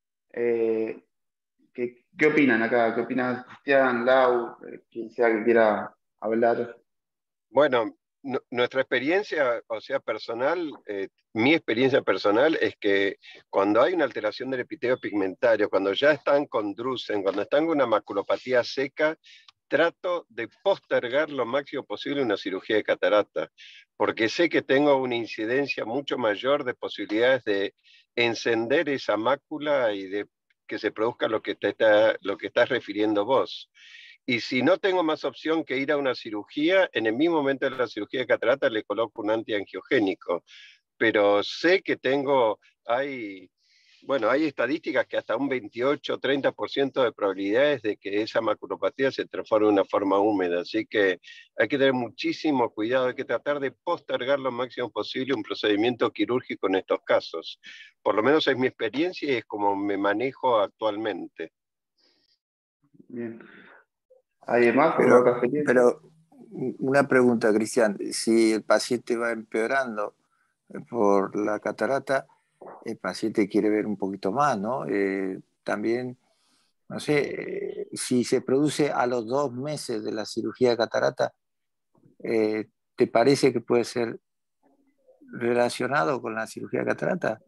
¿Qué opinan acá? ¿Qué opinan Cristian, Lau, quien sea que quiera hablar? Bueno, nuestra experiencia, o sea, personal, mi experiencia personal es que cuando hay una alteración del epitelio pigmentario, cuando ya están con drusen, cuando están con una maculopatía seca, trato de postergar lo máximo posible una cirugía de catarata, porque sé que tengo una incidencia mucho mayor de posibilidades de encender esa mácula y de que se produzca lo que estás refiriendo vos. Y si no tengo más opción que ir a una cirugía, en el mismo momento de la cirugía de catarata le coloco un antiangiogénico. Pero sé que hay estadísticas que hasta un 28-30% de probabilidades de que esa maculopatía se transforme en una forma húmeda. Así que hay que tener muchísimo cuidado, hay que tratar de postergar lo máximo posible un procedimiento quirúrgico en estos casos. Por lo menos es mi experiencia y es como me manejo actualmente. Bien. ¿Hay más? Pero una pregunta, Cristian. Si el paciente va empeorando por la catarata, el paciente quiere ver un poquito más, ¿no? También, no sé, si se produce a los 2 meses de la cirugía de catarata, ¿te parece que puede ser relacionado con la cirugía de catarata?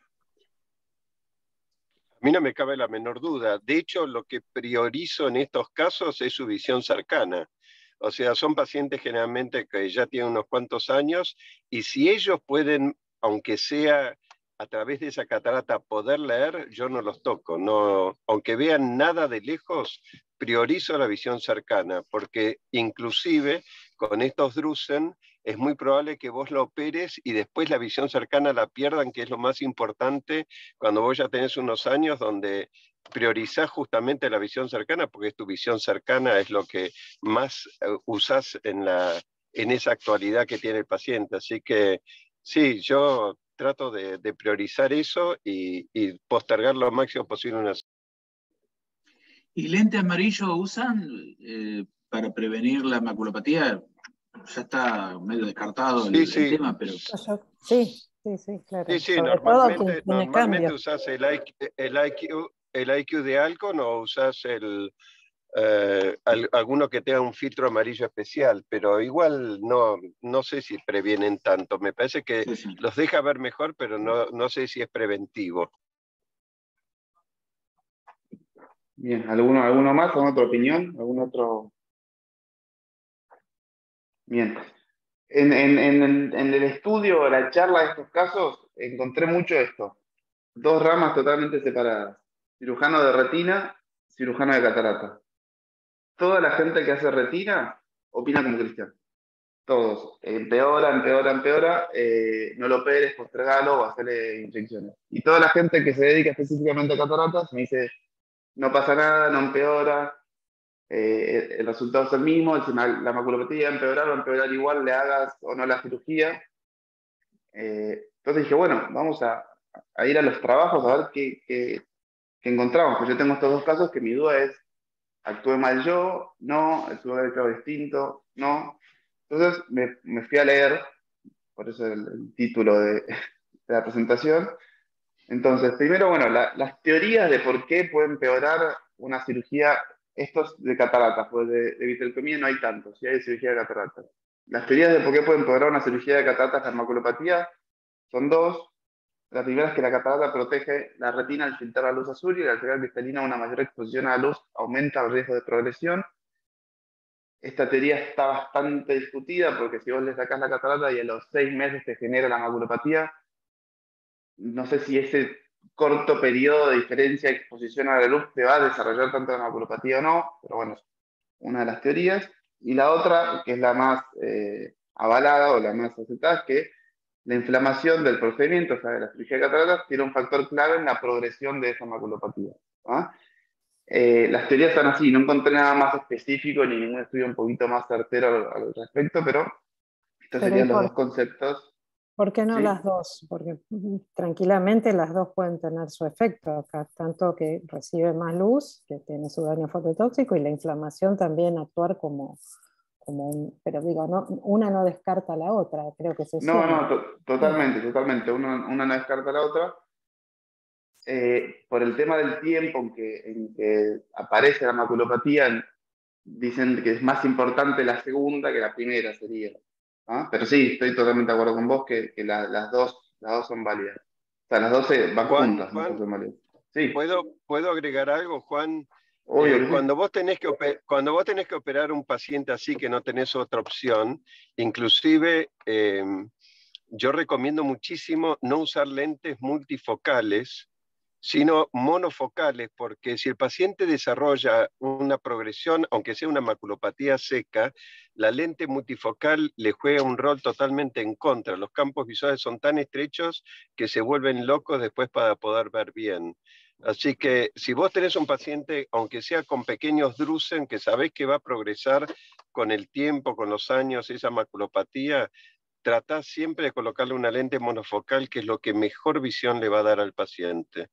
A mí no me cabe la menor duda. De hecho, lo que priorizo en estos casos es su visión cercana. O sea, son pacientes generalmente que ya tienen unos cuantos años y si ellos pueden, aunque sea a través de esa catarata, poder leer, yo no los toco. No, aunque vean nada de lejos, priorizo la visión cercana, porque inclusive con estos drusen es muy probable que vos lo operes y después la visión cercana la pierdan, que es lo más importante cuando vos ya tenés unos años donde priorizás justamente la visión cercana, porque es tu visión cercana, es lo que más usás en en esa actualidad que tiene el paciente. Así que sí, yo trato de priorizar eso y postergar lo máximo posible una. ¿Y lente amarillo usan para prevenir la maculopatía? Ya está medio descartado el tema, pero... Sí, claro. Sí, Sobre todo quien tiene normalmente cambios. usás el IQ de Alcon o usás alguno que tenga un filtro amarillo especial, pero igual no sé si previenen tanto. Me parece que los deja ver mejor, pero no sé si es preventivo. Bien, ¿alguno más? ¿Alguna otra opinión? ¿Algún otro? Bien. En el estudio, la charla de estos casos, encontré mucho esto. Dos ramas totalmente separadas. Cirujano de retina, cirujano de catarata. Toda la gente que hace retina opina como Cristian. Todos. Empeora, no lo operes, postergalo o hacerle inyecciones. Y toda la gente que se dedica específicamente a cataratas me dice, no pasa nada, no empeora, el resultado es el mismo, la maculopatía va a empeorar igual, le hagas o no la cirugía. Entonces dije, bueno, vamos a ir a los trabajos a ver qué encontramos. Pues yo tengo estos dos casos que mi duda es, ¿actué mal yo? No, ¿estuve dedicado distinto? No. Entonces me fui a leer, por eso el título de la presentación. Entonces, primero, bueno, las teorías de por qué puede empeorar una cirugía, estos de cataratas, pues de vitrectomía no hay tantos, sí hay cirugía de cataratas. Las teorías de por qué puede empeorar una cirugía de cataratas en maculopatía son dos. La primera es que la catarata protege la retina al filtrar la luz azul y al agregar cristalina una mayor exposición a la luz aumenta el riesgo de progresión. Esta teoría está bastante discutida porque si vos le sacás la catarata y a los 6 meses te genera la maculopatía, no sé si ese corto periodo de diferencia de exposición a la luz te va a desarrollar tanto la maculopatía o no, pero bueno, es una de las teorías. Y la otra, que es la más avalada o la más aceptada, es que la inflamación del procedimiento, o sea, de la cirugía de cataratas, tiene un factor clave en la progresión de esa maculopatía. ¿Ah? Las teorías están así, no encontré nada más específico ni ningún estudio un poquito más certero al respecto, pero estos serían los dos conceptos. ¿Por qué no ¿sí? las dos? Porque tranquilamente las dos pueden tener su efecto acá, tanto que recibe más luz, que tiene su daño fototóxico, y la inflamación también actuar como un... Pero digo, no, una no descarta la otra, creo que se No, totalmente. Una no descarta la otra. Por el tema del tiempo en que aparece la maculopatía, dicen que es más importante la segunda que la primera sería. ¿Ah? Pero sí, estoy totalmente de acuerdo con vos que las dos son válidas. O sea, las dos van juntas, Juan, no son válidas. Sí, ¿puedo agregar algo, Juan? obvio que sí. Cuando vos tenés que operar un paciente así que no tenés otra opción, inclusive yo recomiendo muchísimo no usar lentes multifocales, sino monofocales, porque si el paciente desarrolla una progresión, aunque sea una maculopatía seca, la lente multifocal le juega un rol totalmente en contra. Los campos visuales son tan estrechos que se vuelven locos después para poder ver bien. Así que si vos tenés un paciente, aunque sea con pequeños drusen, que sabés que va a progresar con el tiempo, con los años, esa maculopatía, tratá siempre de colocarle una lente monofocal, que es lo que mejor visión le va a dar al paciente.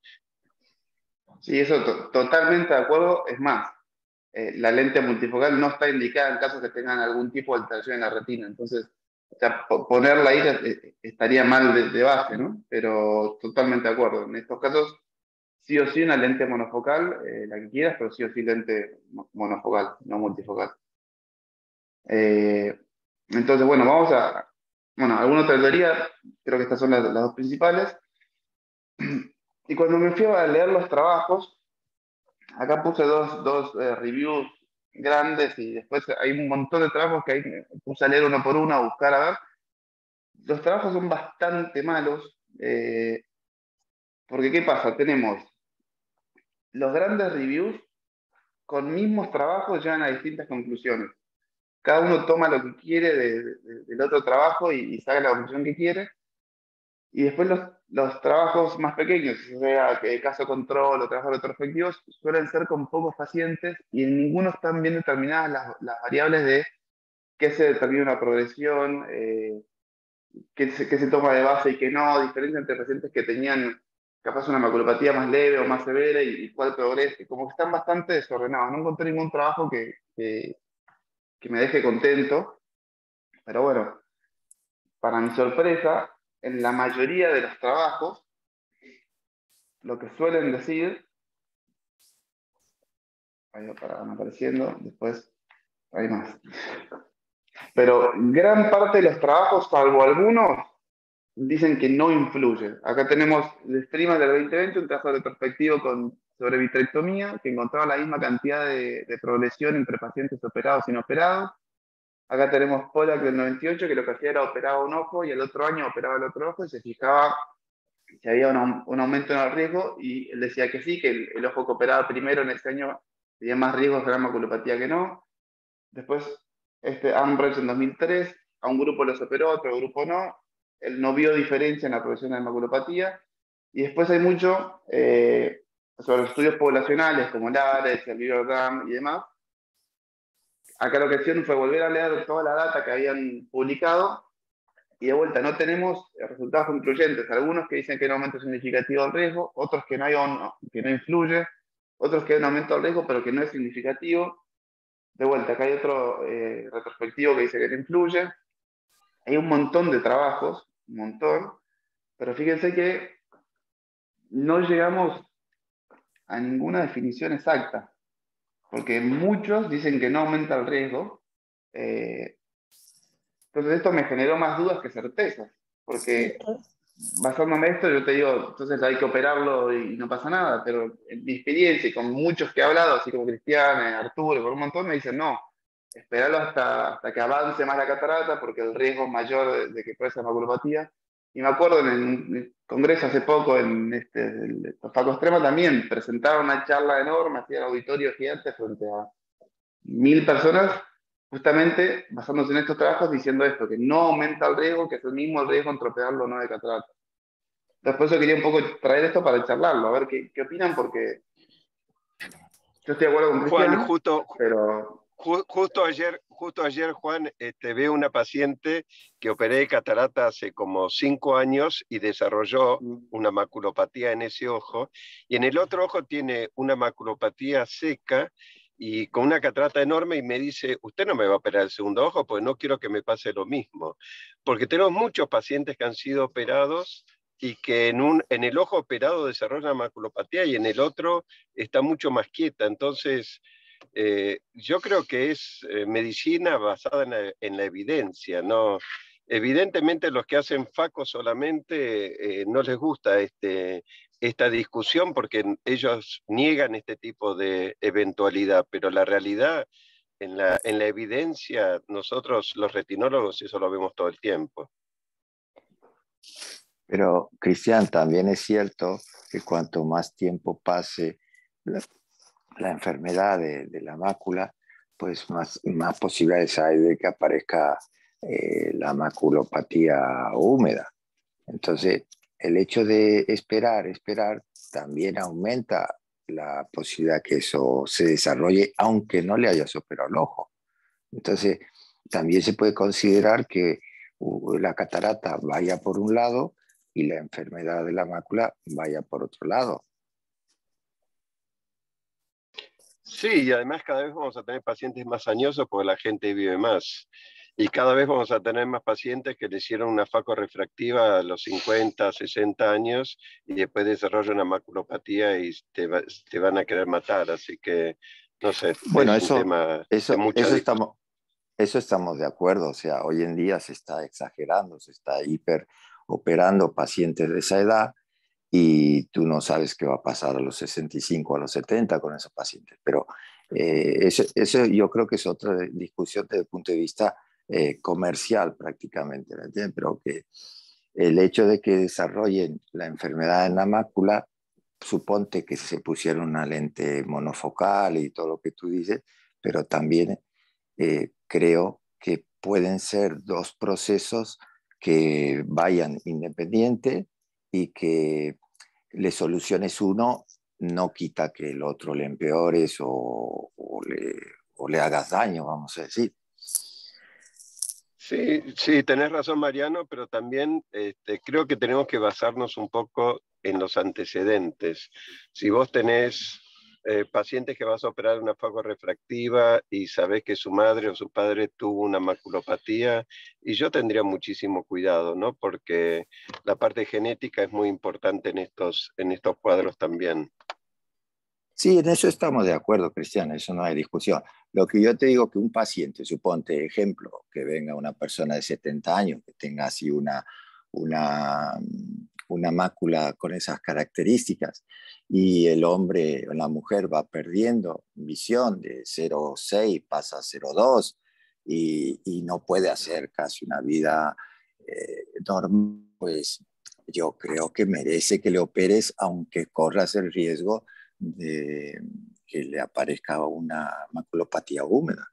Sí, eso totalmente de acuerdo. Es más, la lente multifocal no está indicada en casos que tengan algún tipo de alteración en la retina. Entonces, o sea, ponerla ahí estaría mal de base, ¿no? Pero totalmente de acuerdo. En estos casos, sí o sí una lente monofocal, la que quieras, pero sí o sí lente monofocal, no multifocal. Entonces, bueno, alguna otra teoría, creo que estas son las dos principales. Y cuando me fui a leer los trabajos, acá puse dos reviews grandes y después hay un montón de trabajos que ahí me puse a leer uno por uno, a buscar, a ver. Los trabajos son bastante malos, porque ¿qué pasa? Tenemos los grandes reviews con mismos trabajos llegan a distintas conclusiones. Cada uno toma lo que quiere del otro trabajo y saca la conclusión que quiere. Y después los trabajos más pequeños, o sea, que caso control o trabajos retrospectivos, suelen ser con pocos pacientes y en ninguno están bien determinadas las variables de qué se determina una progresión, qué se toma de base y qué no, diferencia entre pacientes que tenían capaz una maculopatía más leve o más severa y cuál progrese, como que están bastante desordenados. No encontré ningún trabajo que me deje contento, pero bueno, para mi sorpresa, en la mayoría de los trabajos, lo que suelen decir, ahí van apareciendo, después hay más. Pero gran parte de los trabajos, salvo algunos, dicen que no influye. Acá tenemos el streamer del 2020, un trabajo de perspectivo sobre vitrectomía, que encontraba la misma cantidad de progresión entre pacientes operados y no operados. Acá tenemos Pollack del 98, que lo que hacía era operaba un ojo y el otro año operaba el otro ojo y se fijaba si había un aumento en el riesgo, y él decía que sí, que el ojo que operaba primero en ese año tenía más riesgos de la maculopatía que no. Después, Ambridge en 2003, a un grupo los operó, a otro grupo no. Él no vio diferencia en la progresión de maculopatía. Y después hay mucho sobre los estudios poblacionales, como el ARES, el Beaver y demás. Acá lo que hicieron fue volver a leer toda la data que habían publicado, y de vuelta no tenemos resultados concluyentes. Algunos que dicen que hay un aumento significativo del riesgo, otros que que no influye, otros que hay un aumento del riesgo pero que no es significativo. De vuelta, acá hay otro retrospectivo que dice que no influye. Hay un montón de trabajos, un montón, pero fíjense que no llegamos a ninguna definición exacta, porque muchos dicen que no aumenta el riesgo. Entonces esto me generó más dudas que certezas, porque basándome en esto yo te digo, entonces hay que operarlo y no pasa nada, pero en mi experiencia y con muchos que he hablado, así como Cristian, Arturo, por un montón, me dicen no, esperarlo hasta que avance más la catarata, porque el riesgo es mayor de que pueda ser maculopatía. Y me acuerdo en el congreso hace poco, el Faco Extrema, también presentaron una charla enorme, hacían auditorio gigante frente a 1000 personas, justamente basándose en estos trabajos, diciendo esto, que no aumenta el riesgo, que es el mismo el riesgo entre operarlo o no de catarata. Después yo quería un poco traer esto para charlarlo, a ver qué opinan, porque yo estoy de acuerdo con Cristian, Juan, pero... Justo ayer, Juan, veo una paciente que operé de catarata hace como 5 años y desarrolló una maculopatía en ese ojo, y en el otro ojo tiene una maculopatía seca y con una catarata enorme, y me dice, usted no me va a operar el segundo ojo, pues no quiero que me pase lo mismo. Porque tenemos muchos pacientes que han sido operados y que en el ojo operado desarrollan maculopatía y en el otro está mucho más quieta. Entonces, yo creo que es medicina basada en la evidencia, ¿no? Evidentemente los que hacen FACO solamente no les gusta esta discusión porque ellos niegan este tipo de eventualidad, pero la realidad, en la evidencia, nosotros los retinólogos eso lo vemos todo el tiempo. Pero, Cristian, también es cierto que cuanto más tiempo pase la enfermedad de la mácula, pues más posibilidades hay de que aparezca la maculopatía húmeda. Entonces, el hecho de esperar también aumenta la posibilidad que eso se desarrolle, aunque no le hayas operado el ojo. Entonces, también se puede considerar que la catarata vaya por un lado y la enfermedad de la mácula vaya por otro lado. Sí, y además cada vez vamos a tener pacientes más añosos porque la gente vive más. Y cada vez vamos a tener más pacientes que le hicieron una faco refractiva a los 50, 60 años y después desarrollan una maculopatía y te van a querer matar. Así que, no sé, bueno, es un tema de mucha discusión. Eso estamos de acuerdo. O sea, hoy en día se está exagerando, se está hiperoperando pacientes de esa edad y tú no sabes qué va a pasar a los 65, a los 70 con esos pacientes. Pero eso yo creo que es otra discusión desde el punto de vista comercial prácticamente, ¿me entiendes? Pero que el hecho de que desarrollen la enfermedad en la mácula, suponte que se pusieron una lente monofocal y todo lo que tú dices, pero también creo que pueden ser dos procesos que vayan independientes y que le soluciones uno no quita que el otro le empeores o le hagas daño, vamos a decir. Sí, sí, tenés razón, Mariano, pero también creo que tenemos que basarnos un poco en los antecedentes. Si vos tenés pacientes que vas a operar una facorefractiva y sabés que su madre o su padre tuvo una maculopatía, y yo tendría muchísimo cuidado, ¿no? Porque la parte genética es muy importante en estos cuadros también. Sí, en eso estamos de acuerdo, Cristian, eso no hay discusión. Lo que yo te digo que un paciente, suponte ejemplo, que venga una persona de 70 años, que tenga así una, una mácula con esas características, y el hombre o la mujer va perdiendo visión de 0,6, pasa a 0,2, y no puede hacer casi una vida normal, pues yo creo que merece que le operes, aunque corras el riesgo de que le aparezca una maculopatía húmeda.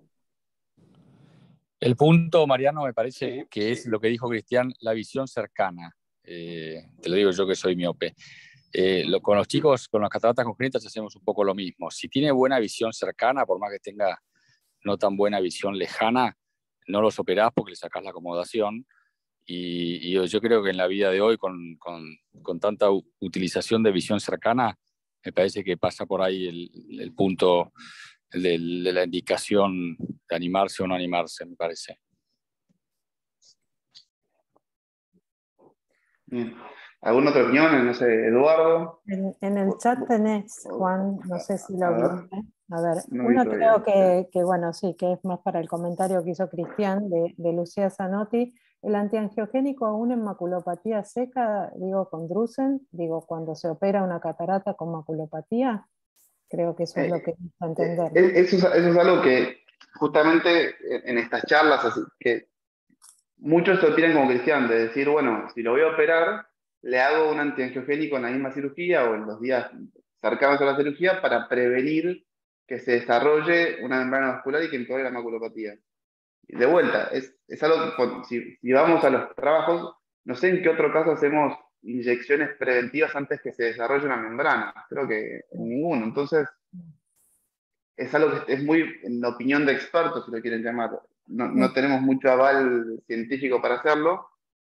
El punto, Mariano, me parece Sí, que es lo que dijo Cristian, la visión cercana. Te lo digo yo que soy miope. Con los chicos, con las cataratas congénitas hacemos un poco lo mismo. Si tiene buena visión cercana, por más que tenga no tan buena visión lejana, no los operás porque le sacás la acomodación. Y yo creo que en la vida de hoy, con tanta utilización de visión cercana, me parece que pasa por ahí el punto de la indicación de animarse o no animarse, me parece. Bien. ¿Alguna otra opinión? No sé, Eduardo. En el chat tenés, Juan, no sé si lo viste. A ver, No vi uno todavía. creo que, bueno, sí, que es más para el comentario que hizo Cristian de Lucía Zanotti. El antiangiogénico aún en maculopatía seca, digo con Drusen, digo cuando se opera una catarata con maculopatía, creo que eso es lo que necesita entender, ¿no? Eso es algo que justamente en estas charlas, así, que muchos se opinan como Cristian, de decir, bueno, si lo voy a operar, le hago un antiangiogénico en la misma cirugía o en los días cercanos a la cirugía para prevenir que se desarrolle una membrana vascular y que empeore la maculopatía. De vuelta, es algo que si vamos a los trabajos, no sé en qué otro caso hacemos inyecciones preventivas antes que se desarrolle una membrana. Creo que en ninguno. Entonces, es algo que es muy en la opinión de expertos, si lo quieren llamar. No tenemos mucho aval científico para hacerlo.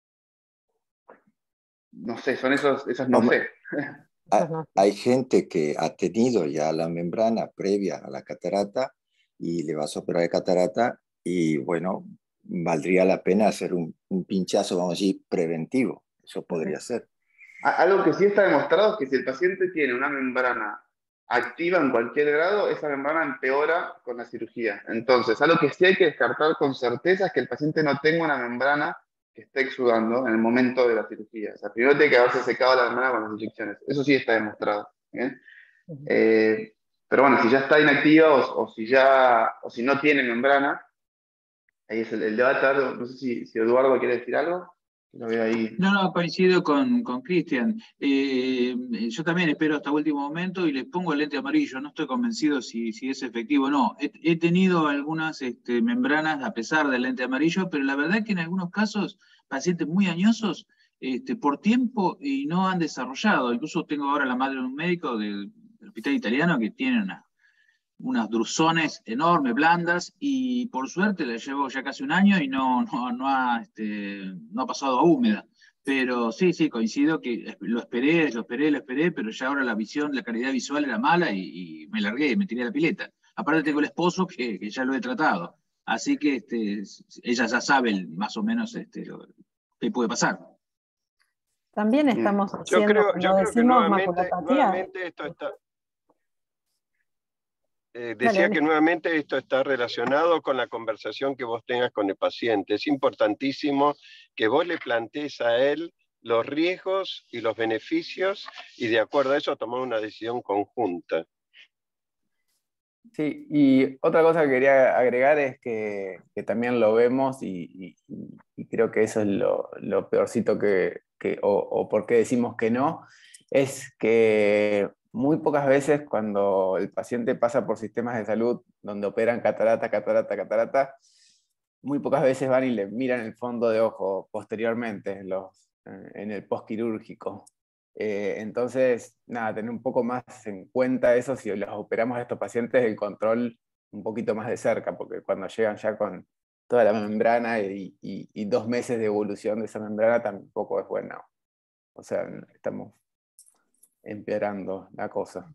No sé, son esas no sé. Hay gente que ha tenido ya la membrana previa a la catarata y le vas a operar de catarata y bueno, valdría la pena hacer un pinchazo, vamos a decir, preventivo. Eso podría ser. Algo que sí está demostrado es que si el paciente tiene una membrana activa en cualquier grado, esa membrana empeora con la cirugía. Entonces, algo que sí hay que descartar con certeza es que el paciente no tenga una membrana que esté exudando en el momento de la cirugía. O sea, primero tiene que haberse secado la membrana con las inyecciones. Eso sí está demostrado. ¿Bien? Pero bueno, si ya está inactiva o si no tiene membrana, ahí es el debate. No sé si Eduardo quiere decir algo. Lo veo ahí. No, coincido con Cristian. Yo también espero hasta último momento y les pongo el lente amarillo. No estoy convencido si es efectivo o no. He tenido algunas membranas a pesar del lente amarillo, pero la verdad es que en algunos casos, pacientes muy añosos, por tiempo y no han desarrollado. Incluso tengo ahora la madre de un médico del hospital italiano que tiene unas drusones enormes, blandas, y por suerte la llevo ya casi un año y no ha pasado a húmeda. Pero sí, coincido que lo esperé, pero ya ahora la visión, la calidad visual era mala y me largué, me tiré a la pileta. Aparte tengo el esposo que ya lo he tratado, así que ella ya sabe más o menos qué puede pasar. También estamos yo haciendo, creo como que decimos, nuevamente esto está... decía que nuevamente esto está relacionado con la conversación que vos tengas con el paciente. Es importantísimo que vos le plantees a él los riesgos y los beneficios y de acuerdo a eso tomar una decisión conjunta. Sí, y otra cosa que quería agregar es que también lo vemos y creo que eso es lo peorcito o por qué decimos que no, es que muy pocas veces cuando el paciente pasa por sistemas de salud donde operan catarata, muy pocas veces van y le miran el fondo de ojo posteriormente en el postquirúrgico. Entonces, nada, tener un poco más en cuenta eso si los operamos a estos pacientes, el control un poquito más de cerca, porque cuando llegan ya con toda la membrana y 2 meses de evolución de esa membrana tampoco es bueno. O sea, estamos empeorando la cosa.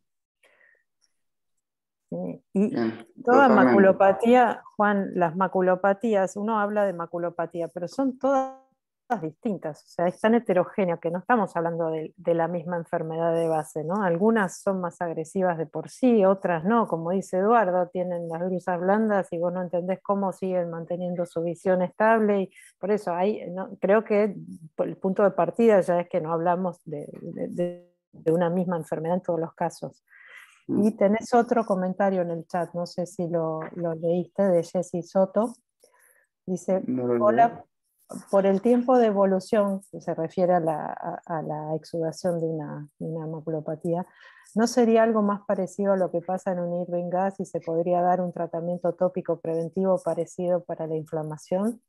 Sí. Y Bien, toda totalmente. maculopatía, Juan, las maculopatías, uno habla de maculopatía, pero son todas distintas, o sea, es tan heterogéneo que no estamos hablando de la misma enfermedad de base, ¿no? Algunas son más agresivas de por sí, otras no, como dice Eduardo, tienen las grusas blandas y vos no entendés cómo siguen manteniendo su visión estable, y por eso creo que el punto de partida ya es que no hablamos de una misma enfermedad en todos los casos. Y tenés otro comentario en el chat, no sé si lo leíste, de Jessy Soto. Dice, No lo hola, leo. por el tiempo de evolución, que se refiere a la exudación de una maculopatía, ¿no sería algo más parecido a lo que pasa en un Irving gas y se podría dar un tratamiento tópico preventivo parecido para la inflamación?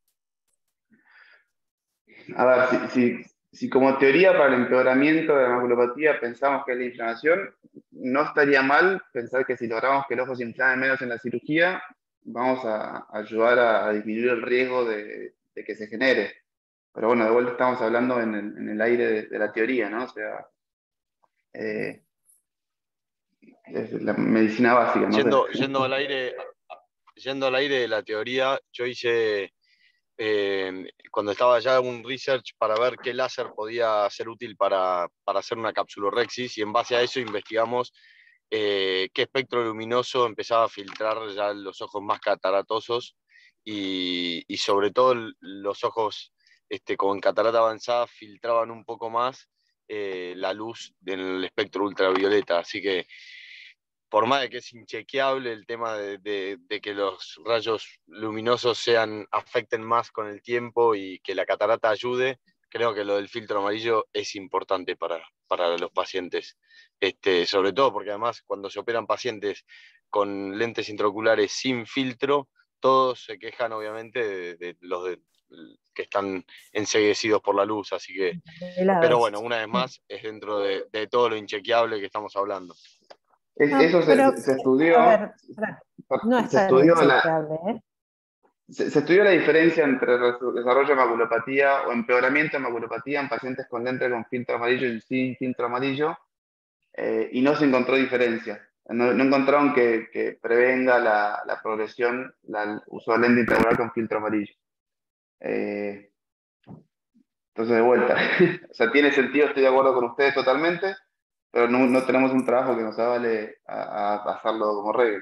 A ver, si como teoría para el empeoramiento de la maculopatía pensamos que es la inflamación, no estaría mal pensar que si logramos que el ojo se inflame menos en la cirugía, vamos a ayudar a disminuir el riesgo de que se genere. Pero bueno, de vuelta estamos hablando en el aire de la teoría, ¿no? O sea, es la medicina básica, ¿no? Yendo al aire de la teoría, yo hice, cuando estaba allá, un research para ver qué láser podía ser útil para hacer una capsulorhexis, y en base a eso investigamos qué espectro luminoso empezaba a filtrar ya los ojos más cataratosos, y sobre todo los ojos con catarata avanzada filtraban un poco más la luz del espectro ultravioleta. Así que, por más de que es inchequeable el tema de que los rayos luminosos afecten más con el tiempo y que la catarata ayude, creo que lo del filtro amarillo es importante para los pacientes. Sobre todo porque además cuando se operan pacientes con lentes intraoculares sin filtro, todos se quejan obviamente de los que están enceguecidos por la luz. Así que, pero bueno, una vez más, es dentro de todo lo inchequeable que estamos hablando. Eso Pero, se a estudió, ver, no es se tan estudió inchequeable, ¿eh? se estudió la diferencia entre desarrollo de maculopatía o empeoramiento de maculopatía en pacientes con lente con filtro amarillo y sin filtro amarillo, y no se encontró diferencia. No encontraron que prevenga la progresión el uso de lente intraocular con filtro amarillo. Entonces, de vuelta, o sea, tiene sentido, estoy de acuerdo con ustedes totalmente, pero no tenemos un trabajo que nos avale a hacerlo como regla.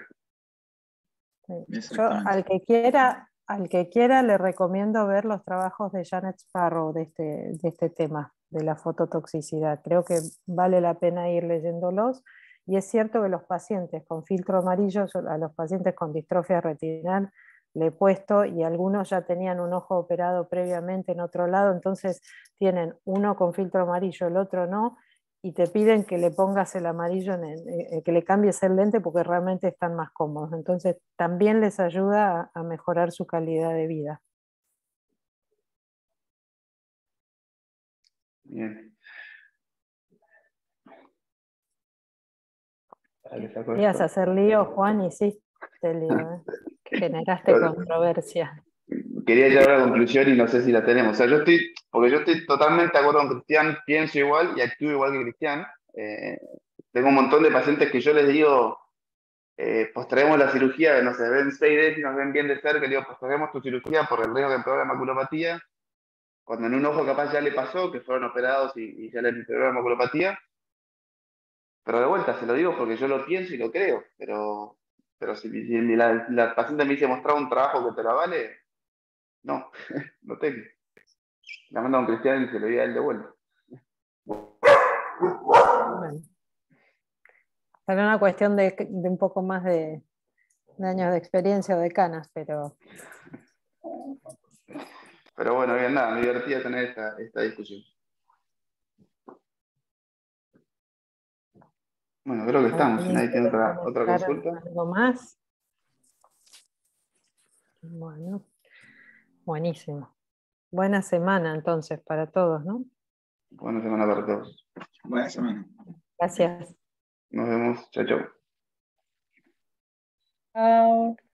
Yo al que quiera le recomiendo ver los trabajos de Janet Sparrow de este tema, de la fototoxicidad. Creo que vale la pena ir leyéndolos. Y es cierto que los pacientes con filtro amarillo, a los pacientes con distrofia retinal le he puesto, y algunos ya tenían un ojo operado previamente en otro lado, entonces tienen uno con filtro amarillo, el otro no, y te piden que le pongas el amarillo, que le cambies el lente porque realmente están más cómodos. Entonces también les ayuda a mejorar su calidad de vida. Bien. Querías hacer lío, Juan, y hiciste lío, ¿eh? Generaste controversia. Quería llegar a la conclusión y no sé si la tenemos. O sea, yo estoy totalmente de acuerdo con Cristian, pienso igual y actúo igual que Cristian. Tengo un montón de pacientes que yo les digo, posterguemos la cirugía, no sé, ven 6D y nos ven bien de cerca, le digo, posterguemos tu cirugía por el riesgo de empeorar la maculopatía, cuando en un ojo capaz ya le pasó, que fueron operados y ya le empeoró la maculopatía. Pero de vuelta, se lo digo porque yo lo pienso y lo creo, pero si la paciente me dice mostrar un trabajo que te lo vale, no, no tengo. La manda a un Cristian y se lo diga a él de vuelta. Bueno, será una cuestión de un poco más de años de experiencia o de canas, pero... Pero bueno, bien, nada, me divertía tener esta discusión. Bueno, creo que estamos. Si nadie tiene otra consulta. ¿Algo más? Bueno, buenísimo. Buena semana entonces para todos, ¿no? Buena semana para todos. Buena semana. Gracias. Nos vemos. Chao, chao. Chao.